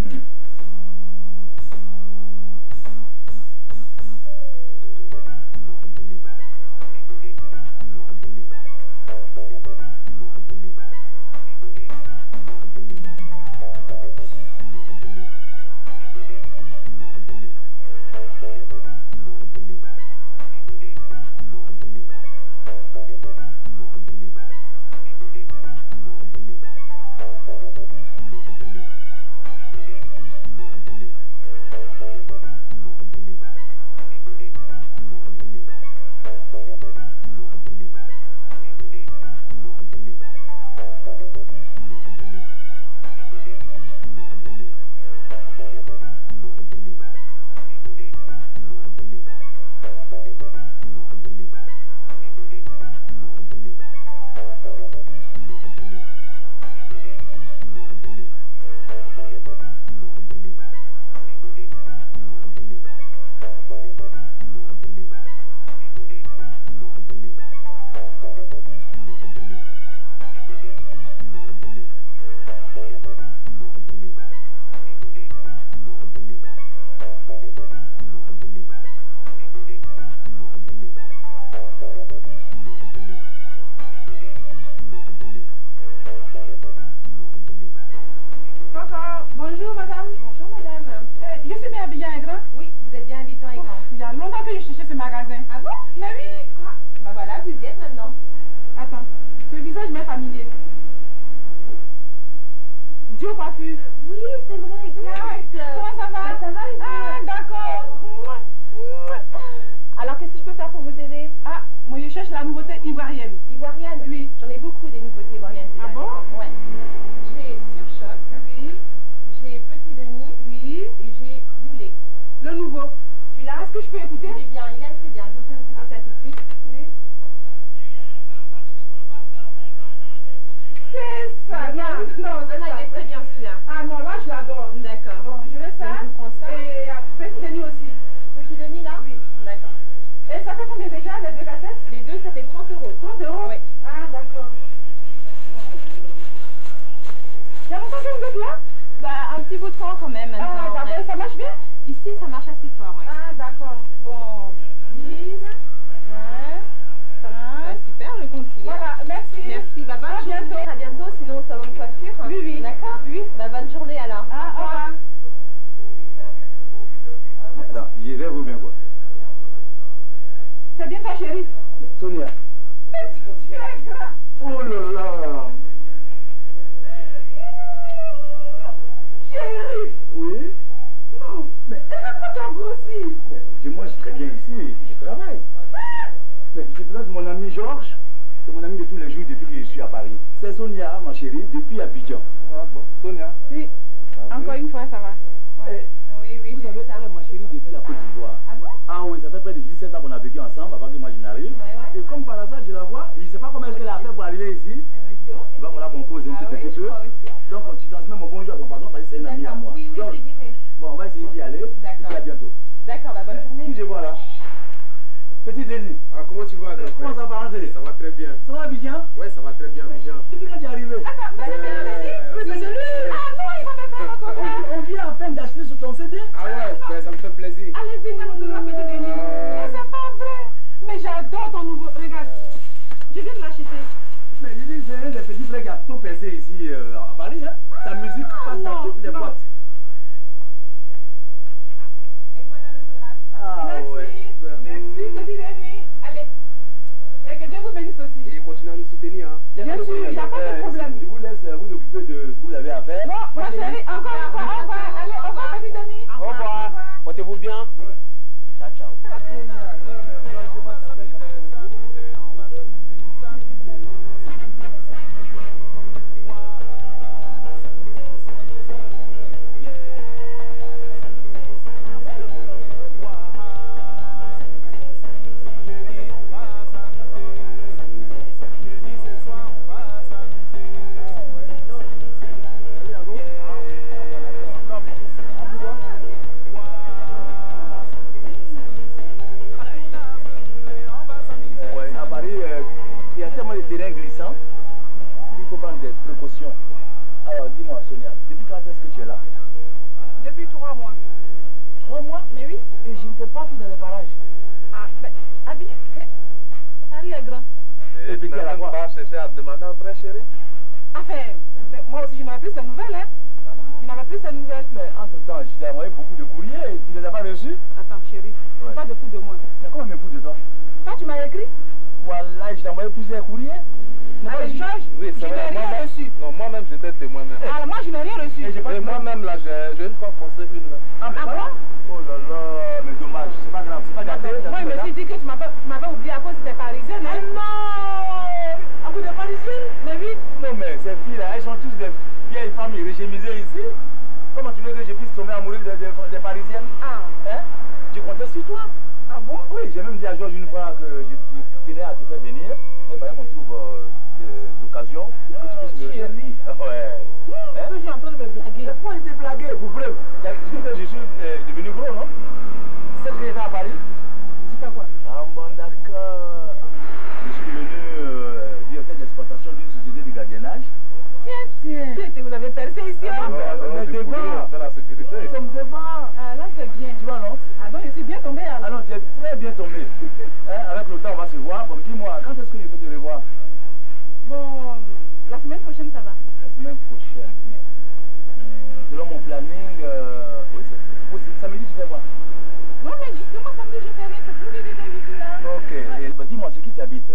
S6: Bonjour madame.
S8: Bonjour madame.
S6: Je suis bien habillée en grand.
S8: Oui, vous êtes bien habituée en grand.
S6: Il y a longtemps que je cherchais ce magasin.
S8: Ah bon?
S6: Mais oui.
S8: Ah, bah voilà, vous y êtes maintenant.
S6: Attends, ce visage m'est familier. Dieu coiffure.
S8: Oui, c'est vrai, exact.
S6: Comment ça va?
S8: Bah, ça va et vous?
S6: Ah, d'accord.
S8: Alors, qu'est-ce que je peux faire pour vous aider?
S6: Ah, moi je cherche la nouveauté ivoirienne.
S8: Ivoirienne?
S6: Oui.
S8: J'en ai beaucoup des nouveautés ivoiriennes.
S6: Ah bon?
S8: Ouais. J'ai Surchoc.
S6: Oui.
S8: J'ai Petit Denis.
S6: Oui.
S8: Et j'ai Boulet.
S6: Le nouveau.
S8: Celui-là?
S6: Est-ce que je peux écouter?
S8: Il est bien, il est assez bien. Je vais vous faire écouter ça tout de suite.
S6: Oui. C'est ça.
S8: Bien.
S6: Non, c'est
S8: Non,
S6: ça.
S8: il est très bien celui-là.
S6: Ah non, là je l'adore.
S8: D'accord.
S6: Bon, je veux ça.
S8: Je vous prends ça.
S6: Et Petit Denis aussi.
S8: Petit Denis là?
S6: Oui.
S8: D'accord.
S6: Et ça fait combien déjà les deux cassettes?
S8: Les deux, ça fait 30 €.
S6: 30 €?
S8: Oui.
S6: Ah, d'accord. Il y a longtemps que vous êtes là?
S8: Bah, un petit bout de temps quand même maintenant.
S6: Ah, d'accord.
S8: ouais.
S6: Ça marche bien?
S8: Ici, ça marche assez fort, ouais.
S6: Ah, d'accord. Bon. 10, 20, 30.
S8: Bah, super, le compte y est.
S6: Voilà, merci.
S8: Merci, bah bonne
S6: À
S8: journée.
S6: bientôt.
S8: À bientôt, sinon au salon de coiffure.
S6: Oui, oui.
S8: D'accord?
S6: Oui.
S8: Bah bonne journée alors.
S6: Ah, au revoir.
S4: Attends, je vais vous bien quoi.
S6: C'est bien toi, chérie.
S4: Sonia.
S6: Mais tu es grand.
S4: Oh là là.
S6: Chérie.
S4: Oui.
S6: Non, mais elle a grossi.
S4: Je mange très bien ici, je travaille. Mais je te présente mon ami Georges. C'est mon ami de tous les jours depuis que je suis à Paris. C'est Sonia, ma chérie, depuis Abidjan.
S10: Ah bon, Sonia.
S6: Oui. Encore une fois, ça va.
S4: Eh,
S8: Oui, oui,
S4: vous
S8: j'ai
S4: savez,
S8: vu ça.
S4: elle est ma chérie depuis la Côte d'Ivoire.
S8: Ah bon?
S4: Ah oui, ça fait près de 17 ans qu'on a vécu ensemble avant que moi je n'arrive.
S8: Ouais, ouais.
S4: Et comme par hasard, je la vois, et je ne sais pas comment est-ce qu'elle a fait pour arriver ici. Il va falloir qu'on cause un
S8: Ah
S4: tout
S8: oui,
S4: petit
S8: je
S4: peu.
S8: crois aussi.
S4: Donc tu transmets mon bonjour à ton patron parce que c'est une amie à
S8: D'accord,
S4: moi.
S8: oui, oui,
S4: Donc,
S8: je dirai.
S4: bon, on va essayer d'y aller. Et
S8: D'accord.
S4: puis à bientôt.
S8: D'accord, bah bonne journée.
S4: Qui je vois là? Petit Denis.
S10: Ah, comment tu vas, grand
S4: Comment
S10: frère?
S4: ça va, André?
S10: Ça va très bien.
S4: Ça va, Abidjan?
S10: Ouais, ça va très bien, Abidjan.
S4: Depuis quand tu es arrivé?
S6: Attends, mais c'est bien,
S4: Oui, mais c'est lui.
S6: Ah non, il va me faire autographe.
S4: On vient à peine d'acheter sur ton CD.
S10: Ah ouais, ça me fait plaisir.
S6: Allez vite, un autographe, Petit Denis. Mais c'est pas vrai. Mais j'adore ton nouveau. Regarde. Je viens de l'acheter.
S4: Mais je dis que c'est un des petits frères qui a tout percé ici à Paris. Hein. Sa musique passe dans
S6: non,
S4: toutes les
S6: non.
S4: boîtes.
S8: Et voilà l'autographe.
S4: Ah
S6: Merci.
S4: ouais.
S6: Merci, Petit Denis. Allez. Et que Dieu vous bénisse aussi.
S10: Et continue à nous soutenir. Hein.
S6: Bien sûr, il n'y a pas de problème.
S4: Je vous laisse vous occuper de ce que vous avez à faire.
S6: Non, ma chérie, encore une fois, au revoir. Allez, au revoir, Petit Denis.
S10: Au revoir. Portez-vous bien. Ciao, ciao.
S7: Jeudi, on va s'amuser. Jeudi, ce soir, on va
S4: hein. Il faut prendre des précautions. Alors, dis-moi, Sonia, depuis quand est-ce que tu es là?
S6: Depuis 3 mois.
S4: 3 mois?
S6: Mais oui.
S4: Et je ne t'ai pas vu dans les parages.
S6: Ah, ben, Abi, mais Paris est grand.
S4: Et puis, tu n'as pas cherché à demander un frère chéri?
S6: Enfin, moi aussi, je n'avais plus ces nouvelles, hein. Je n'avais plus ces nouvelles.
S4: Mais entre-temps, je t'ai envoyé beaucoup de courriers et tu ne les as pas reçus?
S6: Attends, chérie,
S4: Ouais.
S6: pas de fou de moi.
S4: Mais comment me fous de toi?
S6: Toi, tu m'as écrit?
S4: Voilà, je t'ai envoyé plusieurs courriers.
S6: Allez, Georges,
S10: Oui,
S6: je
S10: c'est
S6: n'ai
S10: vrai.
S6: rien reçu.
S10: Non, moi-même, j'étais témoin même.
S6: Alors, moi, je n'ai rien reçu.
S10: Et moi-même, là, j'ai une fois pensé une même.
S4: Ah, mais voilà. Oh là là, mais dommage, c'est pas grave, c'est pas gâté.
S6: Moi, je me suis dit que tu m'avais oublié à cause des Parisiennes.
S4: Ah
S6: Hein?
S4: non! À cause des Parisiennes?
S6: Mais oui.
S4: Non, mais ces filles-là, elles sont tous des vieilles femmes régémisées ici. Comment tu veux que je puisse tomber amoureux des Parisiennes?
S6: Ah.
S4: Hein? Je comptais sur toi.
S6: Ah bon?
S4: Oui, j'ai même dit à Georges une fois que je tenais à te faire venir. Il fallait qu'on trouve des occasions pour que tu puisses me rejoindre. Ouais. Hein?
S6: Je suis en train de me blaguer.
S4: Mais pourquoi il était blagué? Pour preuve. Tu as dit que je suis devenu gros, non? Tu sais ce que j'étais à Paris?
S6: Tu fais quoi?
S4: Ah bon, d'accord. Je suis devenu directeur d'exploitation d'une société de gardiennage.
S6: Tiens. Vous avez percé ici, hein?
S4: On est devant.
S10: Fait la sécurité.
S4: Nous sommes devant.
S6: Ah, là, c'est bien.
S4: Tu vois, non?
S6: Ah, donc je suis bien tombée alors.
S4: Ah non, tu es très bien tombé. Hein, avec le temps, on va se voir. Bon, dis-moi, quand est-ce que je peux te revoir?
S6: Bon, la semaine prochaine, ça va.
S4: La semaine prochaine. Selon mon planning, oui, c'est possible. Samedi, tu fais quoi?
S6: Non, mais justement, samedi, je fais rien. C'est pour lui que je suis là.
S4: Ok. Et, bah, dis-moi, c'est qui tu habites?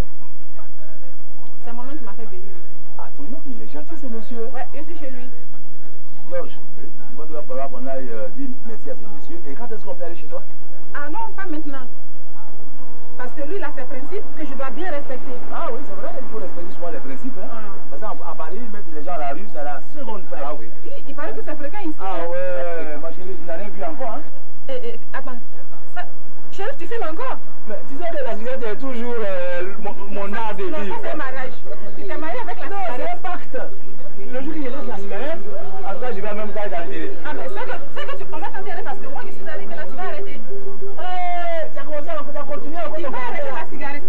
S6: C'est mon oncle qui m'a fait venir ici.
S4: Ah, ton oncle, il est gentil, ce monsieur.
S6: Ouais, je suis chez lui.
S4: Georges, je crois qu'il va falloir qu'on aille dire merci à ce monsieur. Et quand est-ce qu'on peut aller chez toi?
S6: Ah non, pas maintenant. Parce que lui, il a ses principes que je dois bien respecter.
S4: Ah oui, c'est vrai, il faut respecter souvent les principes. Hein?
S6: Ah.
S4: Parce qu'à Paris, mettre les gens à la rue, c'est à la seconde près.
S10: Ah oui.
S6: Il paraît que c'est fréquent ici.
S4: Ah
S6: hein.
S4: ouais, ma chérie, je n'ai rien vu encore. Hein?
S6: Attends. Ça... Chérie, tu fumes encore?
S4: Mais tu sais que la cigarette est toujours mon art de
S6: Non,
S4: vivre.
S6: ça c'est mariage. Tu t'es marié avec la
S4: Non, c'est
S6: cigarette?
S4: un pacte. Le jour que je laisse la cigarette, en tout cas, je vais même pas t'enterrer.
S6: Ah, mais c'est que on va t'enterrer parce que moi, je suis arrivée là, tu vas arrêter.
S4: Tu as commencé à continuer encore.
S6: Il va arrêter la cigarette.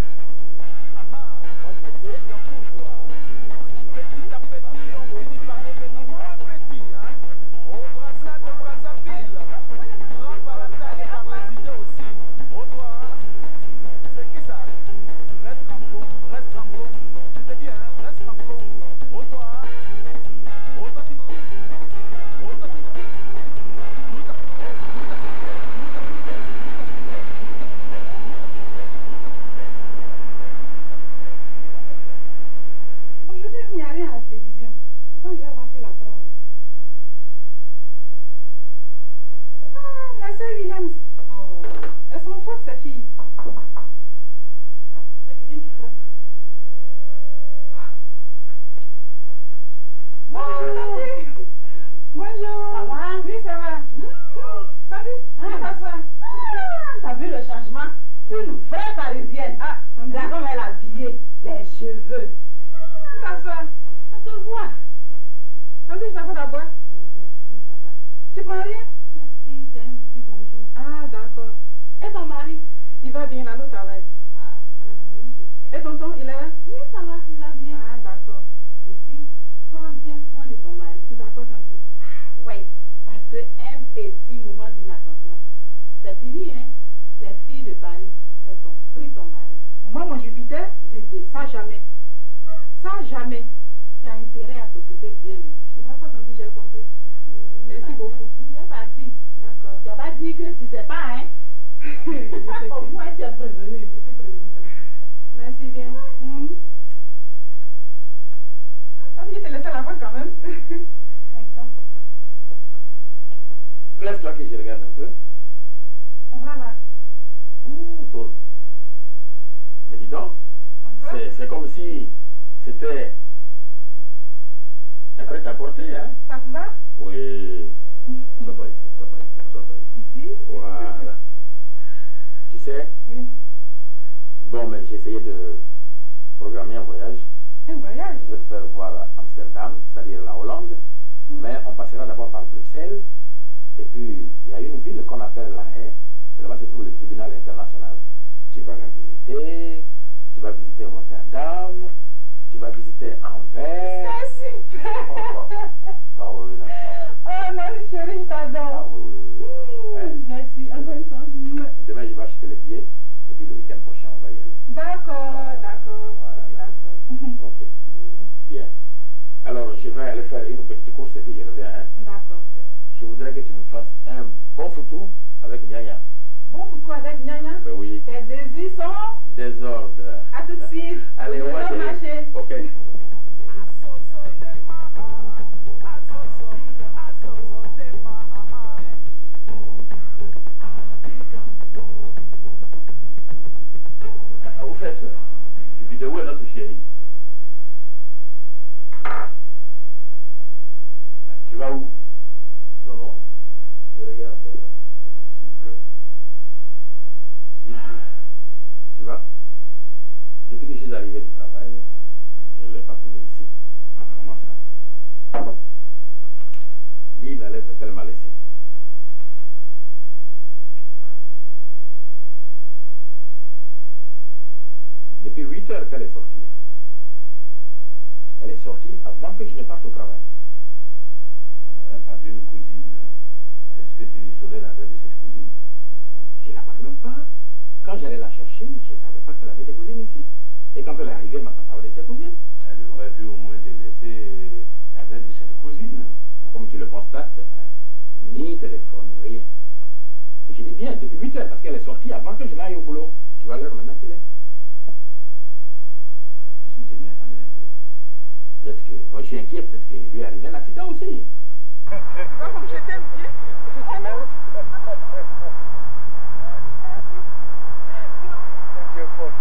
S3: Une vraie parisienne. Ah, regarde comme elle a habillé les cheveux.
S6: T'assois.
S3: Ça te voit.
S6: Tantôt, je t'apporte à boire.
S3: Merci, ça va.
S6: Tu prends rien?
S3: Merci, c'est un petit bonjour.
S6: Ah, d'accord.
S3: Et ton mari?
S6: Il va bien, là, au travail.
S3: Ah, super.
S6: Et tonton, il est là?
S3: Oui, ça va, il va bien.
S6: Ah, d'accord.
S3: Ici, prends bien soin de ton mari.
S6: D'accord, tante.
S3: Ah, ouais, parce qu'un petit moment d'inattention, c'est fini, hein? Les filles de Paris, elles t'ont pris ton mari.
S6: Moi, mon Jupiter,
S3: Je te dis.
S6: ça jamais. Ça jamais.
S3: Tu as intérêt à t'occuper bien de lui.
S6: D'accord, tante, j'ai compris. Merci beaucoup.
S3: C'est parti.
S6: D'accord.
S3: Tu n'as pas dit que tu ne sais pas, hein? Au moins, tu es prévenu.
S6: Je suis prévenue, tante. Merci bien. Tante, je te laisse la voix quand même.
S3: D'accord.
S1: Lève-toi que je regarde un peu.
S6: Voilà.
S1: Ouh, tourne. Mais dis donc, c'est comme si c'était un prêt-à-porter, hein?
S6: Ça te va?
S1: Oui. Sois-toi ici, sois-toi ici, sois-toi ici.
S6: Ici?
S1: Voilà. Tu sais,
S6: Oui.
S1: bon, mais j'ai essayé de programmer un voyage.
S6: Un voyage?
S1: Je vais te faire voir Amsterdam, c'est-à-dire la Hollande. Mais on passera d'abord par Bruxelles. Et puis, il y a une ville qu'on appelle La Haye. C'est là-bas se trouve le tribunal international. Tu vas la visiter. Tu vas visiter Rotterdam. Tu vas visiter Anvers.
S3: C'est super.
S1: Ah oui, non.
S3: Oh non, chérie, je t'adore.
S1: Ah oui. Hein?
S3: Merci, encore une fois.
S1: Demain, je vais acheter les billets. Et puis le week-end prochain, on va y aller.
S3: D'accord, d'accord.
S1: Voilà.
S3: Je suis d'accord.
S1: Ok. Bien. Alors, je vais aller faire une petite course et puis je reviens. Hein?
S3: D'accord.
S1: Je voudrais que tu me fasses un bon photo avec Nyanya.
S3: Bon photo avec Nyanya?
S1: Ben oui.
S3: Tes désirs sont?
S1: Désordre.
S3: À tout de suite.
S1: Allez, on va
S3: marcher.
S1: Ok. Au fait, Jupiter, où est notre chérie? Tu vas où? Non, je regarde s'il pleut. S'il pleut. Tu vois? Depuis que je suis arrivé du travail, je ne l'ai pas trouvé ici. Comment ça? Lis la lettre qu'elle m'a laissée. Depuis 8 heures qu'elle est sortie. Elle est sortie avant que je ne parte au travail.
S9: Elle parle d'une cousine. Est-ce que tu saurais l'adresse de cette cousine?
S1: Je ne la connais même pas. Quand j'allais la chercher, je ne savais pas qu'elle avait des cousines ici. Et quand elle est arrivée, elle m'a pas parlé de ses cousines.
S9: Elle aurait pu au moins te laisser l'adresse de cette cousine.
S1: Comme tu le constates, ni téléphone, rien. Et je dis bien, depuis 8 heures, parce qu'elle est sortie avant que je n'aille au boulot. Tu vois l'heure maintenant qu'il est.
S9: Je m'y attendais un peu.
S1: Peut-être que, moi je suis inquiet, peut-être qu'il lui est arrivé un accident aussi.
S3: Tu vois comme je t'aime bien?
S10: Tu m'aimes? Tu es forte.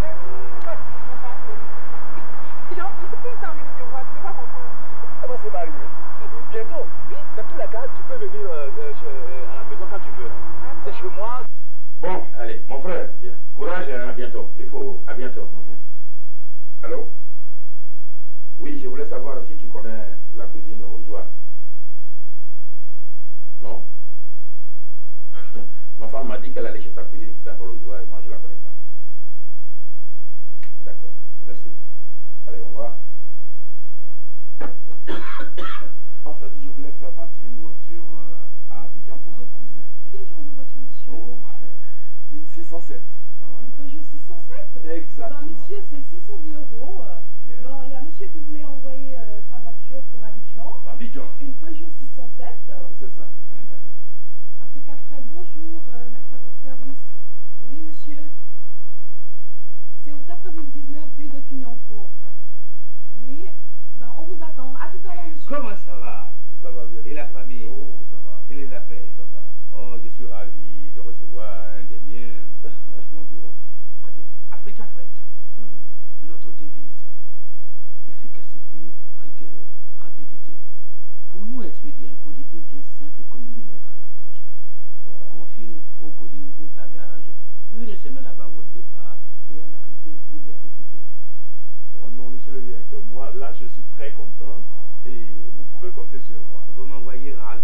S3: J'ai tout le temps envie de te voir, tu ne peux pas comprendre.
S4: Ah bah c'est marié. Bientôt. Dans tous les cas, tu peux venir à la maison quand tu veux. C'est chez moi.
S1: Bon, allez, mon frère, bien. Courage, à bientôt. Il faut, à bientôt. Allô? Oui, je voulais savoir si tu connais la cousine Ozoa. Non? Ma femme m'a dit qu'elle allait chez sa cousine qui s'appelle Ozoa et moi je la connais pas. D'accord, merci. Allez, au revoir.
S4: En fait, je voulais faire partir une voiture à Abidjan pour mon cousin.
S8: Quel genre de voiture, monsieur?
S4: Oh, une 607.
S8: Une Peugeot 607?
S4: Exactement.
S8: Bah, monsieur, c'est 610 €.
S4: Yeah.
S8: Bon, il y a monsieur qui voulait envoyer sa voiture pour Abidjan.
S4: Abidjan.
S8: Une Peugeot 607.
S4: C'est ça.
S8: Africa Fred, bonjour, merci à votre service. Oui, monsieur. C'est au 99 rue de Clignancourt. Oui, ben on vous attend. À tout à l'heure, monsieur.
S9: Comment ça va?
S4: Ça va bien.
S9: Et la famille?
S4: Oh, ça va.
S9: Et les affaires?
S4: Ça va.
S9: Oh, je suis ravi de recevoir un des miens à mon bureau. Très bien. Africa Fret. Notre devise, efficacité, rigueur, rapidité. Pour nous, expédier un colis devient simple comme une lettre à la poste. Confiez-nous vos colis ou vos bagages une semaine avant votre départ et à l'arrivée, vous les récupérez.
S4: Oh non, monsieur le directeur, moi, là, je suis très content et vous pouvez compter sur moi.
S9: Vous m'envoyez ravi.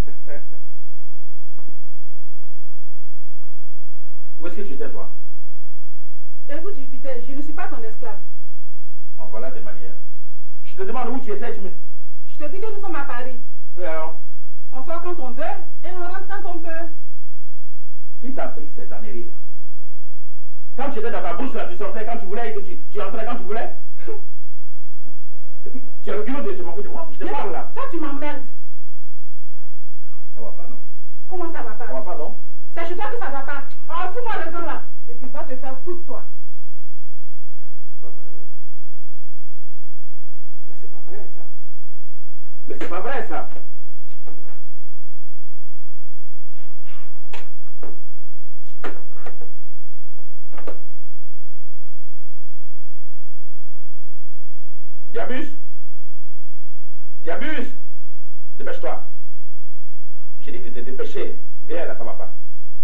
S1: Où est-ce que tu étais, toi?
S3: Écoute, Jupiter, je ne suis pas ton esclave.
S1: En voilà des manières. Je te demande où tu étais, tu me...
S3: Je te dis que nous sommes à Paris.
S1: Et alors?
S3: On sort quand on veut et on rentre quand on peut.
S1: Qui t'a pris cette ânerie-là? Quand tu étais dans ta bouche, là, tu sortais quand tu voulais et tu entrais quand tu voulais. Et puis, tu as le culot de te moquer de moi. Je te parle là.
S3: Toi, tu m'emmerdes.
S1: Ça va pas, non?
S3: Comment ça va pas?
S1: Ça va pas, non?
S3: C'est chez toi que ça va pas. Oh, fous-moi le camp là. Et puis va te faire foutre, toi.
S1: C'est pas vrai. Mais c'est pas vrai, ça. Mais c'est pas vrai, ça. Diabus! Diabus! Dépêche-toi. J'ai dit de te dépêcher. Viens là, ça va pas.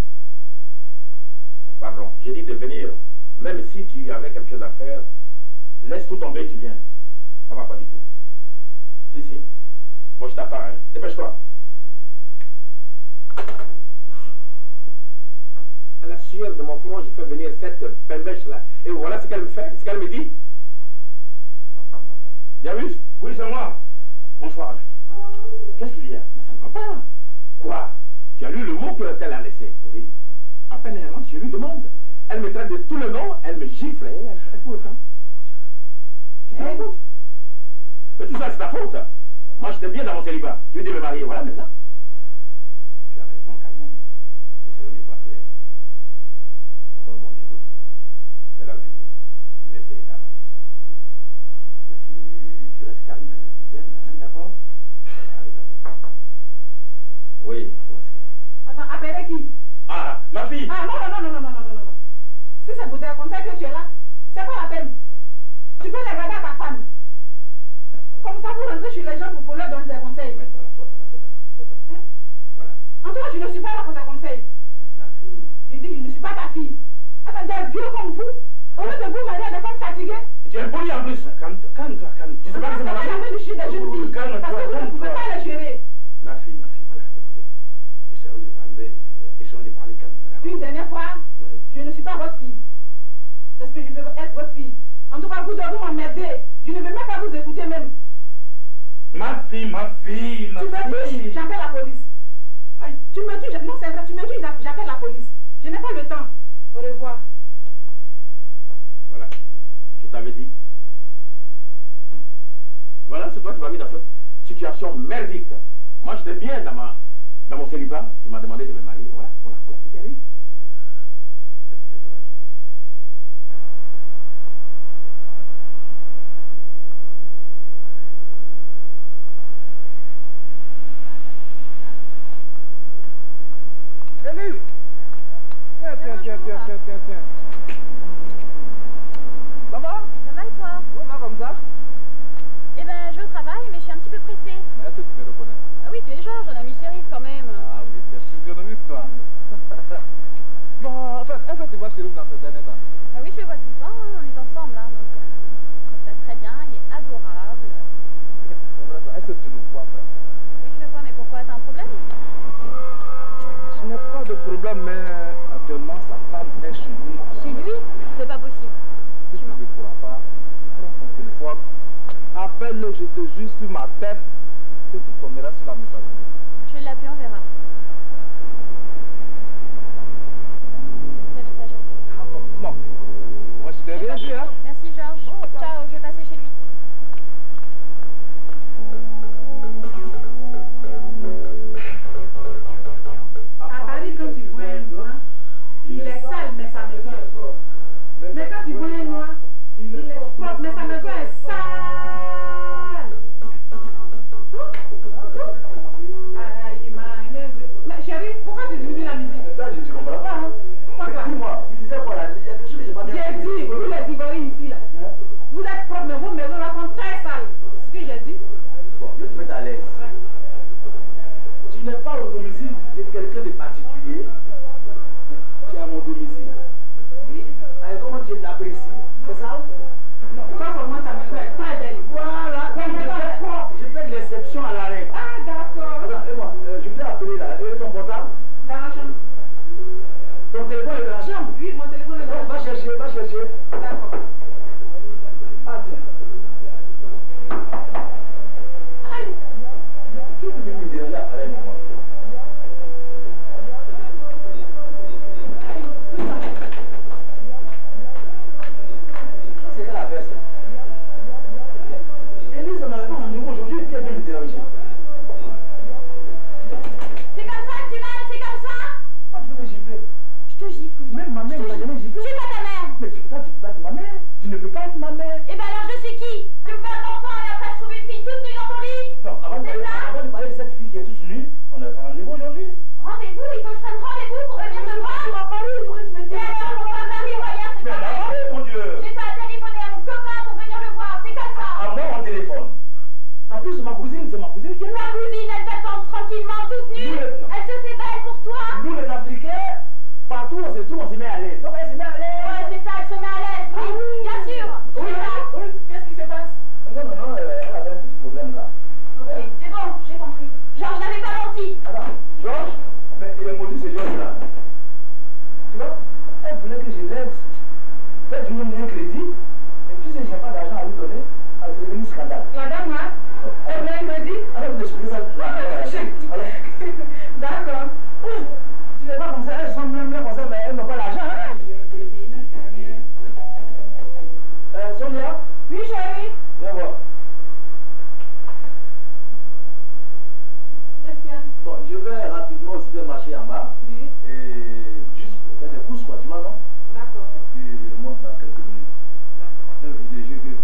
S1: Pardon, j'ai dit de venir. Même si tu avais quelque chose à faire, laisse tout tomber, tu viens. Ça va pas du tout. Si, si. Bon, je t'attends, hein. Dépêche-toi. À la sueur de mon front, j'ai fait venir cette pembèche là. Et voilà ce qu'elle me fait, ce qu'elle me dit. Darius?
S9: Oui, c'est moi. Bonsoir.
S1: Qu'est-ce qu'il y a? Mais ça ne va pas. Quoi? Tu as lu le mot qu'elle a laissé?
S9: Oui.
S1: À peine elle rentre, je lui demande. Elle me traite de tout le nom, elle me gifle et elle fout le camp. Tu te rends compte? Mais tout ça, c'est ta faute. Moi, j'étais bien dans mon célibat. Tu veux dire me marier, voilà maintenant.
S9: Tu as raison, calmons-nous. Essayons de voir clair.
S1: Oh mon Dieu, écoute.
S9: C'est l'avenir. L'université est arrangé ça. Mais tu restes calme, zen, hein, d'accord? Allez, vas-y.
S1: Oui, je vois ce
S3: Attends, appelez qui?
S9: Ah, ma fille!
S3: Ah non. Si c'est pour tes conseils que tu es là, c'est pas la peine. Tu peux les garder à ta femme. Comme ça, vous rentrez chez les gens pour leur donner des conseils.
S9: Oui, voilà, sois là.
S3: Hein?
S9: Voilà.
S3: En toi, je ne suis pas là pour tes conseils.
S9: Ma fille.
S3: Je dis, je ne suis pas ta fille. Attends, des vieux comme vous, au lieu de vous marier à des femmes fatiguées.
S9: Tu es poli en plus. Calme-toi. Tu sais pas que c'est ma fille?
S3: de chier des jeunes filles.
S9: Calme-toi,
S3: Parce que vous ne pouvez pas les gérer.
S9: Ma fille, voilà, écoutez. Essayons de parler calmement, d'accord?
S3: Une dernière fois,
S9: Oui.
S3: je ne suis pas votre fille. Parce que je peux être votre fille. En tout cas, vous devez m'emmerder. Je ne veux même pas vous écouter même.
S9: Ma fille.
S3: Tu me touches, j'appelle la police. Aïe, tu me touches, non c'est vrai, tu me touches, j'appelle la police. Je n'ai pas le temps. Au revoir.
S1: Voilà, je t'avais dit. Voilà, c'est toi qui m'as mis dans cette situation merdique. Moi, j'étais bien dans mon célibat. Tu m'as demandé de me marier. Voilà ce qui arrive.
S10: Élise! Tiens. Ça va?
S11: Ça va et toi?
S10: Ouais, va comme ça?
S11: Eh ben, je vais au travail, mais je suis un petit peu pressée.
S10: Mais est-ce que tu me reconnais?
S11: Ah oui, tu es Georges, un ami shérif quand même.
S10: Ah oui, tu es physionomiste, toi. Bon, en fait, est-ce que tu vois Chérif dans ces derniers temps?
S11: Ah oui, je le vois tout le temps, hein, on est ensemble, hein, donc ça se passe très bien, il est adorable.
S10: C'est vrai ça, est-ce que tu le vois, frère?
S11: Oui, je le vois, mais pourquoi? T'as un problème?
S10: Je n'ai pas de problème, mais actuellement, sa femme est chez lui.
S11: Chez lui? C'est pas possible.
S10: Si tu ne le crois pas, prends ton téléphone, appelle-le, je te jure sur ma tête que tu tomberas sur la messagerie.
S11: Je vais l'appeler, on verra. C'est la messagerie.
S10: Ah bon, non. Moi, je t'ai rien dit, hein.
S11: Merci Georges. Ciao, je vais passer chez lui.
S3: À Paris, quand tu vois un blanc, il est sale, mais sa maison est propre. Mais quand tu vois un noir, il est propre, mais sa maison est sale. Mais chérie, pourquoi tu diminues la musique?
S4: Ça, je ne comprends pas.
S3: Pourquoi ça?
S4: Dis-moi, tu disais quoi là? Il y a quelque chose que je n'ai pas bien
S3: J'ai
S4: compris.
S3: dit, vous les Ivoiriens ici,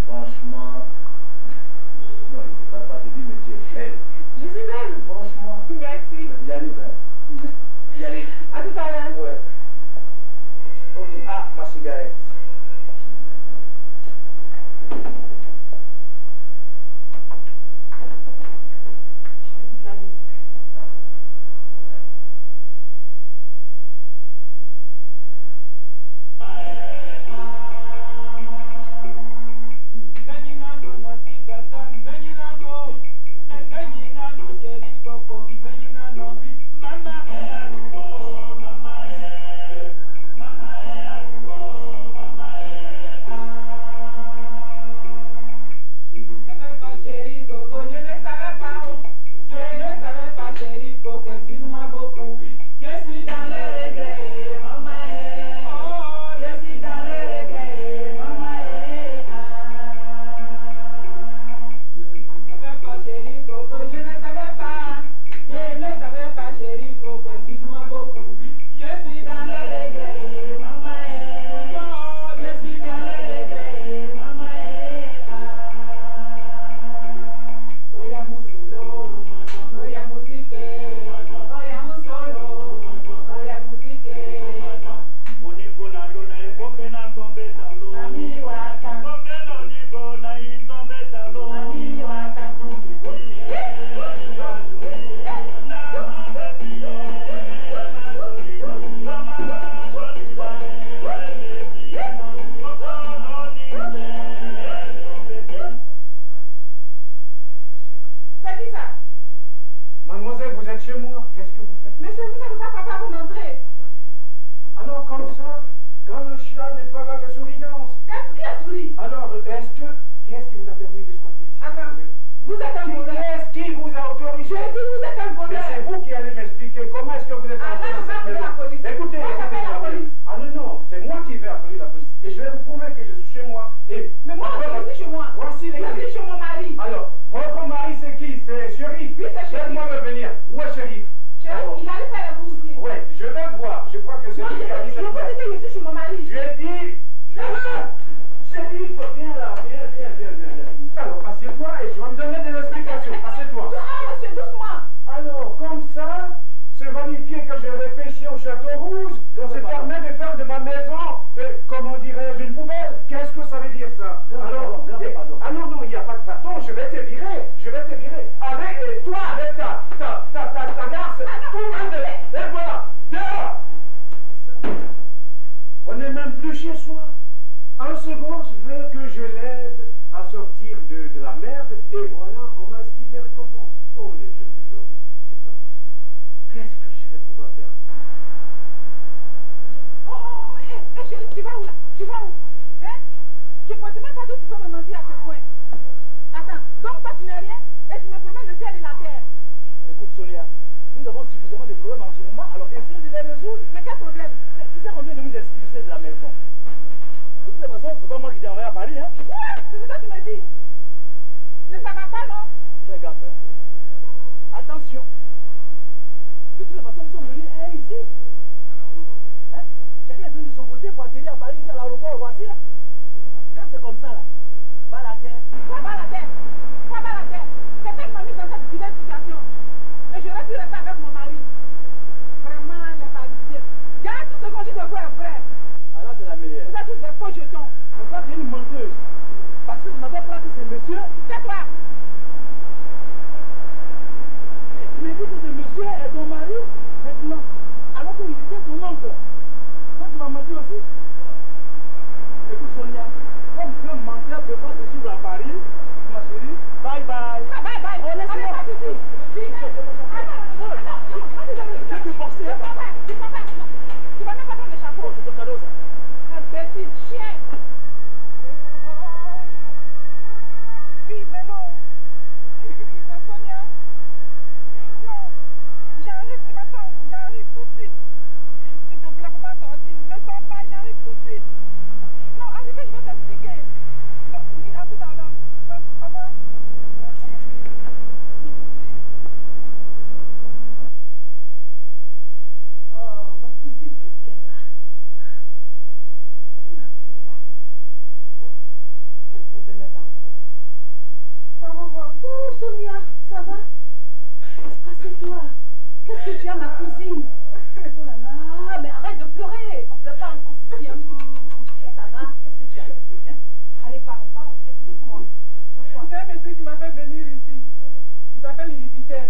S4: Franchement, non, je ne sais pas te dire, mais tu es belle.
S3: Je suis belle.
S4: Franchement.
S3: Merci.
S4: J'arrive, hein. J'arrive.
S3: À tout à l'heure.
S4: Ouais. Ok, ah, ma cigarette.
S5: Mademoiselle, vous êtes chez moi. Qu'est-ce que vous faites?
S3: Monsieur, vous n'avez pas papa pour entrer.
S5: Alors, comme ça, quand le chat n'est pas là, la souris danse.
S3: Qui a souri?
S5: Alors, qu'est-ce qui vous a permis de squatter ici?
S3: Attends, vous êtes un voleur.
S5: Qu'est-ce qui vous a autorisé?
S3: Je dis vous êtes un voleur.
S5: Mais c'est vous qui allez m'expliquer comment est-ce que vous êtes entré dans cette maison.
S3: La police.
S5: Écoutez,
S3: moi j'appelle la police.
S5: Ah non, c'est moi qui vais appeler la police. Et je vais vous prouver que je suis chez moi. Et
S3: mais moi je suis chez moi.
S5: Voici les
S3: je suis chez mon mari.
S5: Alors, votre mari c'est qui? C'est Shérif.
S3: Oui, c'est Shérif.
S5: Faites-moi me venir. Où est Shérif?
S3: Shérif, il allait faire la bourse.
S5: Oui, je vais le voir. Je crois que c'est lui qui a dit cette
S3: fois. Je suis chez mon mari.
S5: Je ai dit. Shérif, viens là. Viens. Alors, assieds-toi et tu vas me donner des explications. Assieds-toi.
S3: Ah, monsieur, doucement.
S5: Alors, comme ça, ce vanipier que j'ai repêché au Château Rouge se permet de faire de ma maison, comment dirais-je, une poubelle. Qu'est-ce que ça veut dire ça? Alors, ah non, il n'y a pas de pardon, je vais te virer. Avec toi, avec ta garce, tout le monde, et voilà, dehors. On n'est même plus chez soi. Un second veut que je l'aide à sortir de la merde, et voilà comment est-ce qu'il me récompense. Oh, les jeunes d'aujourd'hui, c'est pas possible. Qu'est-ce que je vais pouvoir faire?
S3: Chérie, tu vas où là? Tu vas où? Hein? Je ne pensais même pas d'où tu peux me mentir à ce point. Attends, donc toi tu n'es rien et tu me promets le ciel et la terre.
S4: Écoute Sonia, nous avons suffisamment de problèmes en ce moment, alors essayons de les résoudre.
S3: Mais quel problème?
S4: Tu sais, on vient de nous expulser de la maison. De toute façon, c'est pas moi qui t'ai envoyé à Paris, hein?
S3: Ouais, c'est ce que tu me dis. Mais ça va pas, non?
S4: Fais gaffe, hein? Attention. De toute façon, nous sommes venus ici. Hein? Chacun est venu de son côté pour atterrir à Paris, ici à l'aéroport, voici là. Quand c'est comme ça, là, bas la terre.
S3: Quoi bas la terre? Quoi bas la terre? C'est elle qui m'a mis dans cette vilaine situation. Et j'aurais pu rester avec mon mari. Vraiment, les Parisiens. Garde tout ce qu'on dit de vous est vrai.
S4: Ah là, c'est la meilleure.
S3: Vous êtes tous des faux jetons.
S4: Mais toi, tu es une menteuse. Parce que tu m'avais plaqué ce monsieur.
S3: C'est toi.
S4: Et tu me dis que ce monsieur est ton mari maintenant, alors qu'il était ton oncle. Toi, tu m'as menti aussi. Écoute, Sonia, comme que menteur peut pas se suivre à Paris, ma chérie, bye bye.
S3: Ah, bye bye.
S4: Oh, laisse-moi.
S3: Allez, passe ici.
S4: Tu veux te boxer, hein?
S3: Tu vas même pas prendre le chapeau.
S4: Oh, c'est ton cadeau, ça.
S3: Imbécile, chien. Oui,
S8: Oh, Sonia, ça va? Assieds-toi. Qu'est-ce que tu as, ma cousine? Oh là là, mais arrête de pleurer. On pleure pas en France ici. Ça va? Qu'est-ce que tu as? Qu'est-ce que tu as? Allez, parle, explique-moi.
S6: C'est un monsieur qui m'a fait venir ici. Il s'appelle Jupiter.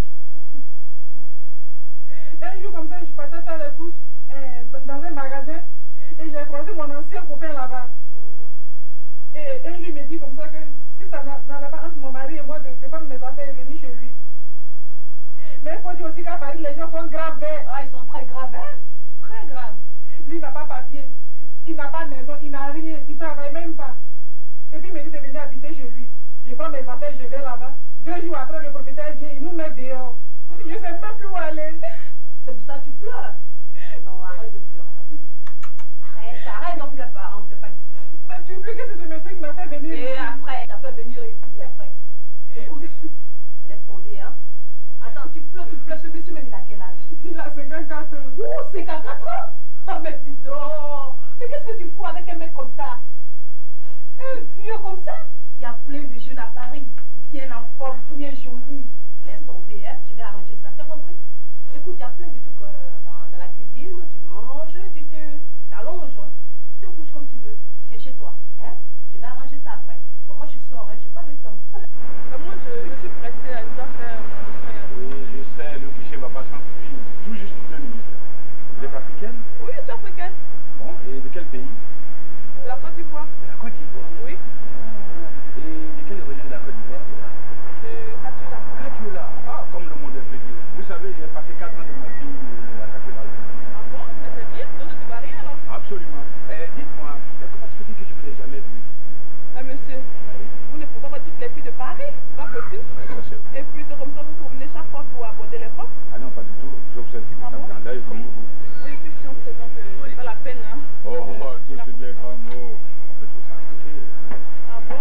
S6: Un jour comme ça, je partais faire les courses dans un magasin et j'ai croisé mon ancien copain là-bas. Et un jour, il me dit comme ça que si ça n'allait pas entre mon mari et moi de prendre mes affaires et venir chez lui. Mais il faut dire aussi qu'à Paris, les gens sont graves.
S8: Ah, ils sont très graves, hein? Très graves.
S6: Lui, il n'a pas papier, il n'a pas de maison, il n'a rien, il ne travaille même pas. Et puis il me dit de venir habiter chez lui. Je prends mes affaires, je vais là-bas. 2 jours après, le propriétaire vient, il nous met dehors. Je ne sais même plus où aller.
S8: C'est pour ça que tu pleures? Non, arrête de pleurer. Arrête, on pleure pas ici.
S6: Mais tu oublies que c'est ce monsieur qui m'a fait venir
S8: et
S6: ici.
S8: Après, t'as fait venir et après. Écoute, laisse tomber, hein. Attends, tu pleures, ce monsieur même il a quel âge?
S6: Il a 54 ans.
S8: Oh, 54 ans? Oh, mais dis donc. Mais qu'est-ce que tu fous avec un mec comme ça? Un vieux comme ça? Il y a plein de jeunes à Paris, bien en forme, bien jolis. Laisse tomber, hein. Je vais arranger ça. Tu as compris? Écoute, il y a plein de trucs dans la cuisine. Tu manges, tu t'allonges, hein. Tu te couches comme tu veux. C'est chez toi, hein. Je vais arranger ça après. Bon, moi je sors, hein. Je n'ai pas le temps.
S6: Moi, je suis pressée. Je dois faire mon train.
S9: Oui, je sais, le guichet va pas s'enfuir. Tout juste 2 minutes. Vous êtes africaine?
S6: Oui, je suis africaine.
S9: Bon, et de quel pays?
S6: De la Côte d'Ivoire.
S9: De la Côte d'Ivoire?
S6: Oui.
S9: Et de quelle région de la Côte d'Ivoire?
S6: De Katiola.
S9: Katiola. Ah, comme le monde est petit. Vous savez, j'ai passé 4 ans de ma vie à Katiola.
S6: Ah bon? C'est bien? Donc je ne dois rien alors?
S9: Absolument. Dites-moi, comment se fait-il que je ne vous ai jamais vu?
S6: Ah monsieur, vous ne pouvez pas voir toutes les filles de Paris, c'est pas possible.
S9: Ça,
S6: et puis c'est comme ça que vous promenez chaque fois pour aborder les femmes.
S9: Ah non, pas du tout, sauf celle qui vous tape dans l'œil comme vous.
S6: Oui, je suis chanceuse, donc c'est pas la peine. Hein.
S9: Oh, tout c'est des grands mots. On peut tout s'arranger.
S6: Ah bon?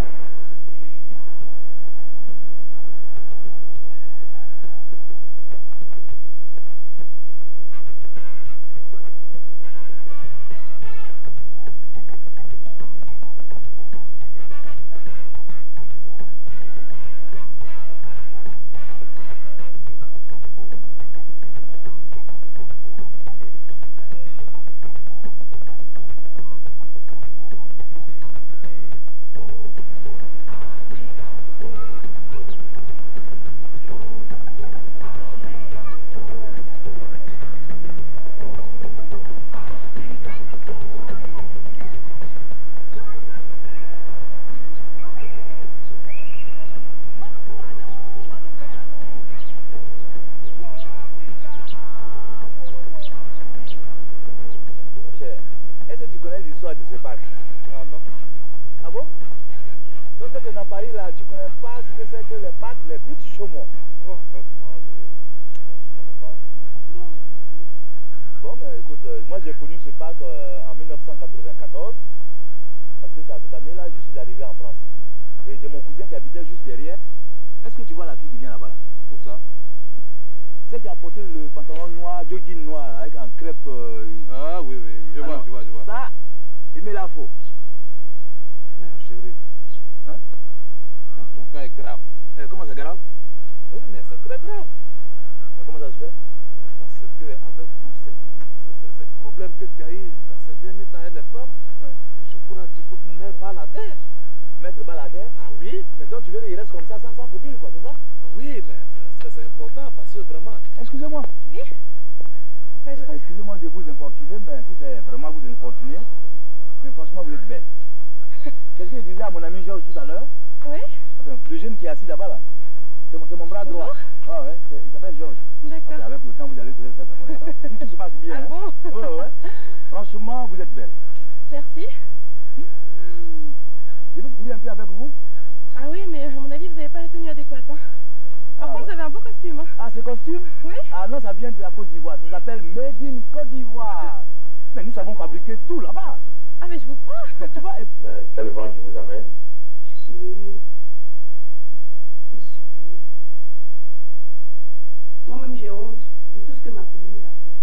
S4: De ce parc.
S10: Ah non.
S4: Ah bon? Donc quand tu es dans Paris là, tu connais pas ce que c'est que les parcs les plus du Chaumont.
S10: Oh, en fait, moi je connais pas.
S4: Bon, mais écoute, moi j'ai connu ce parc en 1994 parce que c'est à cette année-là je suis arrivé en France. Et j'ai mon cousin qui habitait juste derrière. Est-ce que tu vois la fille qui vient là-bas là?
S10: Où ça?
S4: Celle qui a porté le pantalon noir, jogging noir avec un crêpe.
S10: Ah oui, oui, je vois.
S4: Ça, il met la faux.
S10: Mais chérie,
S4: hein?
S10: Mais ton cas est grave.
S4: Comment c'est grave?
S10: Oui, mais c'est très grave.
S4: Mais comment ça se fait?
S10: Parce que avec tous ces problèmes que tu as eu dans ces derniers temps avec les femmes, je crois qu'il faut mettre bas la terre.
S4: Mettre bas la terre?
S10: Ah oui.
S4: Mais donc tu veux qu'il reste comme ça sans copine quoi, c'est ça?
S10: Oui, mais c'est important parce que vraiment...
S4: Excusez-moi.
S8: Oui?
S4: Excusez-moi de vous importuner, mais si c'est vraiment vous importuner, mais franchement vous êtes belle. Qu'est-ce que je disais à mon ami Georges tout à l'heure?
S8: Oui?
S4: Enfin, le jeune qui est assis là-bas là. C'est mon bras droit. Ah ouais, il s'appelle Georges.
S8: D'accord.
S4: Avec le temps vous allez peut-être faire sa connaissance. Si tout se passe bien.
S8: Ah bon?
S4: Ouais, ouais. Franchement, vous êtes belle.
S8: Merci.
S4: Je vais courir un peu avec vous.
S8: Ah oui, mais à mon avis, vous n'avez pas la tenue adéquate. Hein. Par contre, vous avez un beau costume. Hein.
S4: Ah, ce costume? Oui. Ah non, ça vient de la Côte d'Ivoire. Ça s'appelle Made in Côte d'Ivoire. Mais nous savons fabriquer tout là-bas.
S8: Ah, mais je vous crois.
S4: Mais tu vois.
S1: Mais quel vent qui vous amène?
S8: Je suis venue te supplier. Moi-même, j'ai honte de tout ce que ma cousine t'a fait.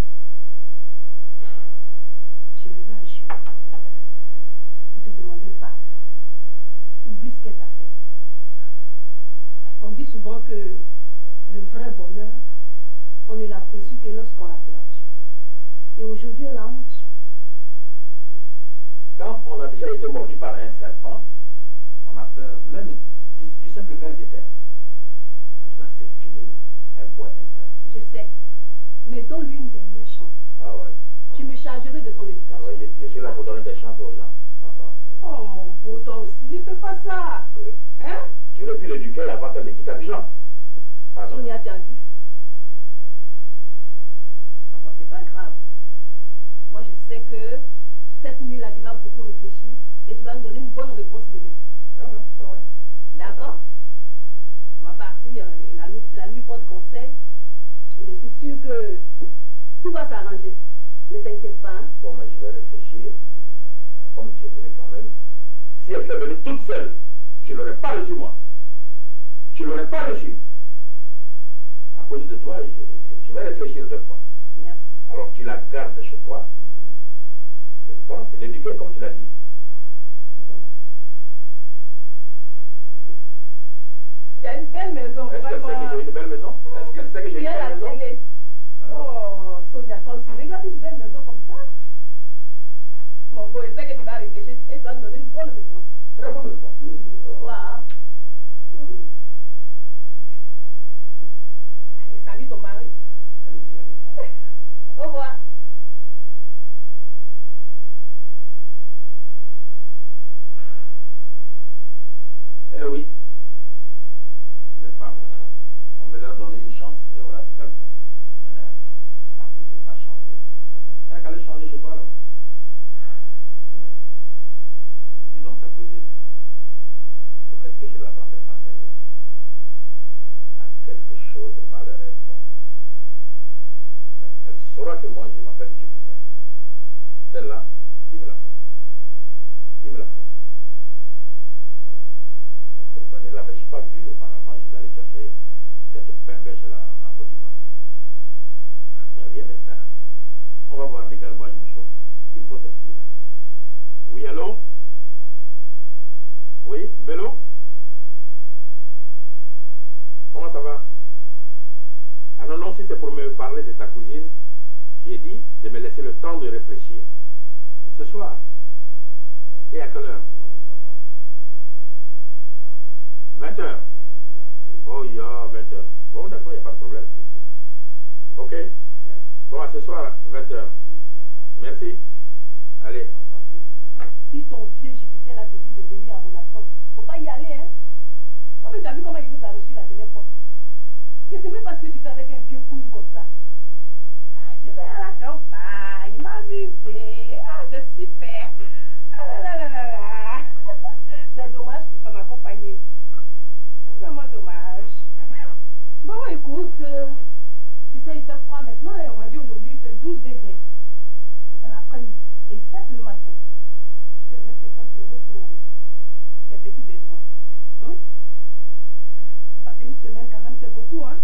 S8: Je me vais à chez pour te demander pardon. Oublie ce qu'elle t'a fait. On dit souvent que le vrai bonheur, on ne l'apprécie que lorsqu'on l'a perdu. Et aujourd'hui, elle a honte.
S1: Quand on a déjà été mordu par un serpent, on a peur même du simple ver de terre. En tout cas, c'est fini, un point inter.
S8: Je sais, mais donne-lui une dernière chance.
S1: Ah ouais.
S8: Tu me chargerais de son éducation.
S1: Ah ouais, je suis là pour donner des chances aux gens.
S8: Oh mon beau, toi aussi, ne fais pas ça. Hein?
S1: Tu aurais pu l'éduquer avant qu'elle ne quitte Abidjan.
S8: Sonia, tu as vu? Bon, c'est pas grave. Moi, je sais que cette nuit-là, tu vas beaucoup réfléchir et tu vas nous donner une bonne réponse demain.
S1: Ah ouais.
S8: D'accord? On va partir, la nuit porte conseil et je suis sûre que tout va s'arranger. Ne t'inquiète pas. Hein?
S1: Bon, mais je vais réfléchir. Comme tu es venu quand même, si elle était venue toute seule, je ne l'aurais pas reçue moi. Je ne l'aurais pas reçue. À cause de toi, je vais réfléchir 2 fois.
S8: Merci.
S1: Alors tu la gardes chez toi, le temps de l'éduquer comme tu l'as dit.
S8: Il y a une belle maison.
S1: Est-ce qu'elle sait que j'ai une belle maison? Est-ce qu'elle sait que j'ai une belle maison?
S8: Télé. Oh, Sonia, toi aussi, regarde une belle maison comme ça. Mon beau, je sais que tu vas réfléchir et tu vas me donner une bonne réponse.
S1: Très bonne réponse.
S8: Voilà. Allez, salut ton mari.
S1: Allez-y.
S8: Au revoir.
S1: Eh oui. Les femmes, on veut leur donner une chance et voilà ce qu'elles font. Maintenant, ma cuisine va changer. Elle a qu'à aller changer chez toi là. Oui. Dis donc sa cousine. Pourquoi est-ce que je ne la prendrai pas celle-là? À quelque chose malheur est bon. Mais elle saura que moi je m'appelle Jupiter. Celle-là, il me la faut. Il me la faut. Oui. Mais pourquoi ne l'avais-je pas vue auparavant? Je suis allé chercher cette pimbèche-là en Côte d'Ivoire. Rien n'est tard. On va voir de quel bois je me chauffe. Il me faut cette fille-là. Oui, allô? Oui, Bello? Comment ça va? Ah non, si c'est pour me parler de ta cousine, j'ai dit de me laisser le temps de réfléchir. Ce soir. Et à quelle heure? 20h. Oh, il y a 20h. Bon, d'accord, il n'y a pas de problème. Ok. Bon, à ce soir, 20h. Merci. Allez.
S8: Si ton vieux Jupiter là te dit de venir à mon absence, faut pas y aller, hein. Comme tu as vu comment il nous a reçus la dernière fois. Je sais même pas ce que tu fais avec un vieux clown comme ça. Ah, je vais à la campagne, m'amuser. Ah, c'est super. Ah là là là là. C'est dommage que tu ne peux pas m'accompagner. C'est vraiment dommage. Bon, écoute, tu sais, il fait froid maintenant et on m'a dit aujourd'hui il fait 12 degrés. Dans l'après-midi et 7 le matin. Je te remets 50 € pour tes petits besoins. Hein? Passer une semaine quand même, c'est beaucoup, hein?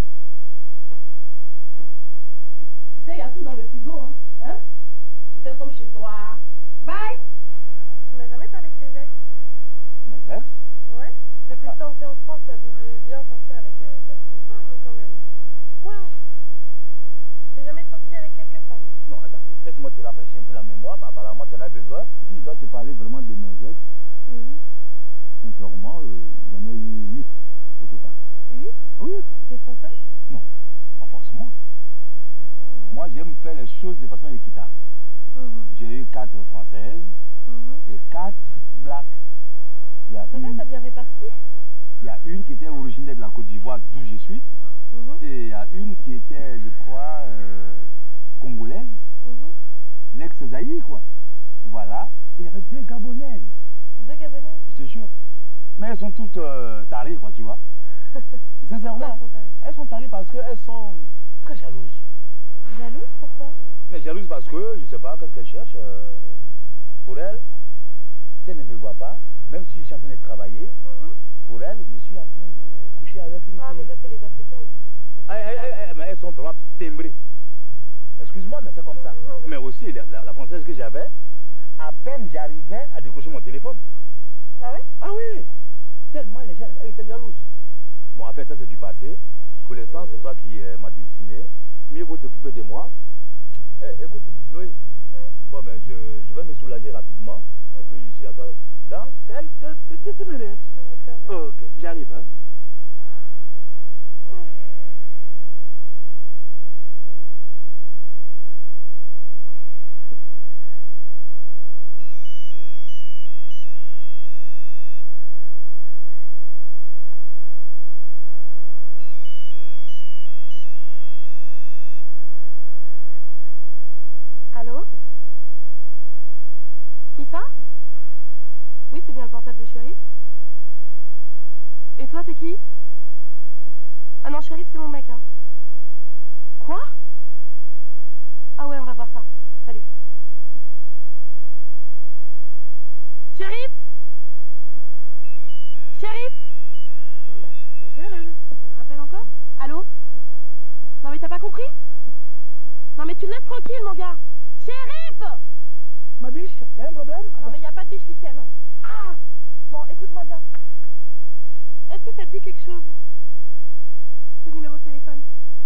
S8: Tu sais, il y a tout dans le frigo, hein? Tu fais comme chez toi. Bye!
S12: Tu m'as jamais parlé de tes ex?
S10: Mes ex?
S12: Ouais. Depuis le temps que t'es en France, ça veut bien sortir avec quelques femmes quand même. Quoi? T'es jamais sorti avec quelques femmes?
S10: Non, attends, laisse-moi te rafraîchir un peu la mémoire, apparemment tu en as besoin. Si je dois te parler vraiment de mes ex, sincèrement, j'en ai eu 8 au total.
S12: 8?
S10: Oui.
S12: Des Français?
S10: Non, pas forcément. Moi, j'aime faire les choses de façon équitable. J'ai eu 4 françaises et 4 blacks.
S12: Ça va, t'as bien réparti?
S10: Il y a une qui était originaire de la Côte d'Ivoire, d'où je suis. Et il y a une qui était, je crois, congolaise. L'ex-Zaïre, quoi. Voilà. Et il y avait 2 gabonaises.
S12: 2 gabonaises?
S10: Je te jure. Mais elles sont toutes tarées, quoi, tu vois. Sincèrement, elles sont tarées parce qu'elles sont très jalouses.
S12: Jalouses? Pourquoi?
S10: Mais jalouses parce que, je sais pas, qu'est-ce qu'elles cherchent. Pour elles, si elles ne me voient pas, même si je suis en train de travailler, pour elles, je suis en train de coucher avec une fille.
S12: Ah, mais ça, c'est les Africaines.
S10: Mais elles sont vraiment timbrées. Excuse-moi, mais c'est comme ça. Mais aussi, la française que j'avais, à peine j'arrivais à décrocher mon téléphone.
S12: Ah ouais?
S10: Ah oui. Tellement elle était jalouse. Bon, en fait, ça c'est du passé. Pour l'instant, c'est toi qui m'as dessiné. Mieux vaut t'occuper de moi. Écoute, Loïs, oui. Bon, ben, je vais me soulager rapidement. Et puis je suis à toi dans quelques petites minutes. D'accord. Ok, j'arrive, hein.
S12: Allô? Qui ça? Oui, c'est bien le portable de Shérif. Et toi, t'es qui? Ah non, Shérif, c'est mon mec, hein. Quoi? Ah ouais, on va voir ça. Salut. Shérif? Shérif? Non mais, ta gueule, elle me rappelle encore? Allô? Non mais t'as pas compris? Non mais tu le laisses tranquille, mon gars. Shérif!
S10: Ma biche, y'a un problème?
S12: Non mais y a pas de biche qui tienne. Hein. Ah! Bon, écoute-moi bien. Est-ce que ça te dit quelque chose? Ce numéro de téléphone.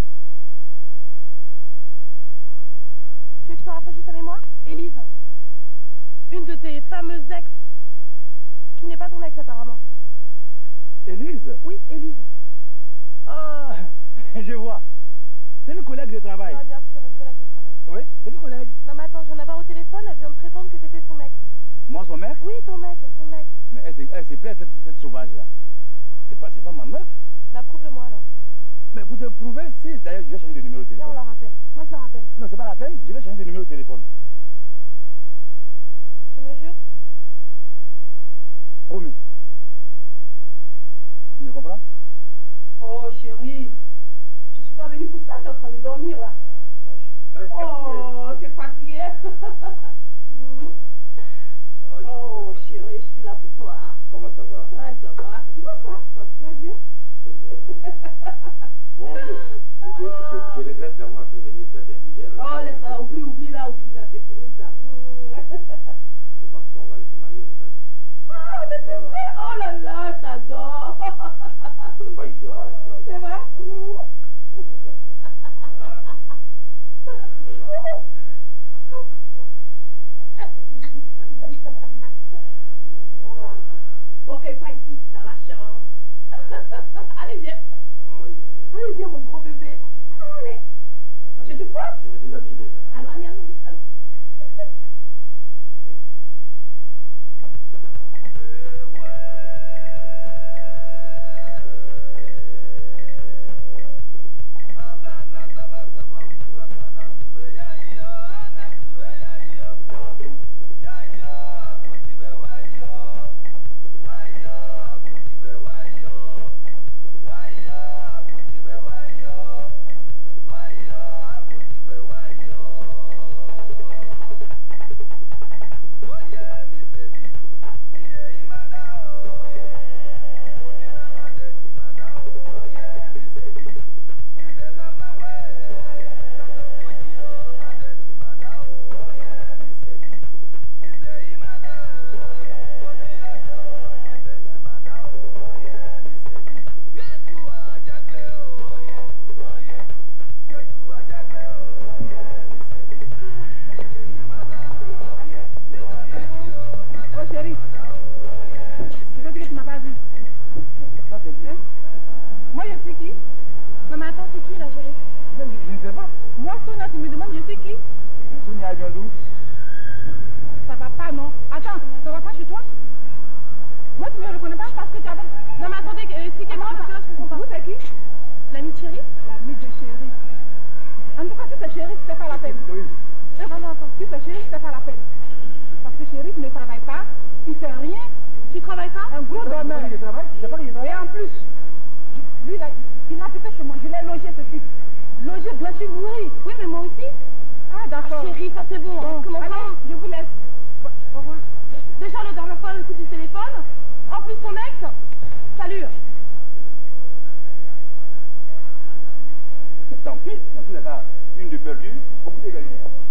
S12: Tu veux que je te rafraîchisse ta mémoire? Élise. Une de tes fameuses ex. Qui n'est pas ton ex apparemment.
S10: Élise?
S12: Oui, Élise.
S10: Ah, je vois. C'est une collègue de travail.
S12: Ah, bien sûr, une collègue de travail.
S10: Oui, c'est une collègue.
S12: Non mais attends, je viens d'avoir au téléphone, elle vient de prétendre que t'étais son mec.
S10: Moi, son mec?
S12: Oui, ton mec.
S10: Mais elle s'est plaît, cette sauvage-là. C'est pas ma meuf.
S12: Bah prouve-le-moi alors.
S10: Mais pour te prouver, si, d'ailleurs, je vais changer de numéro de téléphone.
S12: Viens, on la rappelle. Moi, je la rappelle.
S10: Non, c'est pas la peine, je vais changer de numéro de téléphone.
S12: Tu me le jures?
S10: Promis. Tu me comprends?
S3: Oh, chérie. Je suis pas venue pour ça, tu es en train de dormir là.
S1: Non, je suis très fatigué.
S3: Oh, tu es fatigué. Oh, chérie, je suis là pour toi.
S1: Comment ça va?
S3: Ouais, ça va. Tu vois ça? Ça se fait bien.
S1: Mon Dieu, je regrette d'avoir fait venir cette indigène.
S3: Oh, laisse ça, oublie là, c'est fini ça.
S1: Je pense qu'on va laisser marier aux États-Unis.
S3: Ah, mais c'est vrai. Oh là là, je t'adore.
S1: C'est pas ici, on va rester.
S3: C'est vrai? Bon, et pas ici, dans la chambre. Allez, viens. Allez, viens, mon gros bébé. Allez.
S1: Attends,
S3: Je te porte.
S1: Je me déshabille déjà.
S3: Alors, allez, allons-y, allons.
S6: Moi, je suis qui?
S12: Non mais attends, c'est qui là, chérie?
S10: Je ne sais pas.
S6: Moi, Sonia, tu me demandes, je suis qui?
S10: Sonia, elle vient d'où?
S6: Ça va pas, non? Attends, ça va pas chez toi? Moi, tu me reconnais pas parce que tu avais...
S12: Non mais attendez, expliquez-moi parce que là je comprends pas.
S6: Vous, c'est qui?
S12: L'ami de chérie?
S6: L'ami de chérie. En tout cas, si c'est chérie, c'est pas la peine.
S10: Loïs.
S12: Non, attends.
S6: Si c'est chérie, c'est pas la peine. Parce que chérie ne travaille pas, il fait rien.
S12: Tu travailles pas?
S6: Un gros dormeur.
S10: Il travaille? C'est pas qu'il travaille.
S6: Et en plus, lui, là, il a habité chez moi. Je l'ai logé, ce type. Logé, blanchi, nourri.
S12: Oui, mais moi aussi.
S6: Ah, d'accord.
S12: Chérie, ça c'est bon.
S6: Bon,
S12: Comment
S6: allez,
S12: ça?
S6: je vous laisse.
S12: Au revoir. Déjà la dernière fois, le coup du téléphone. En plus, ton ex. Salut.
S10: Tant pis, dans tous les cas, une de perdue, beaucoup d'égalité.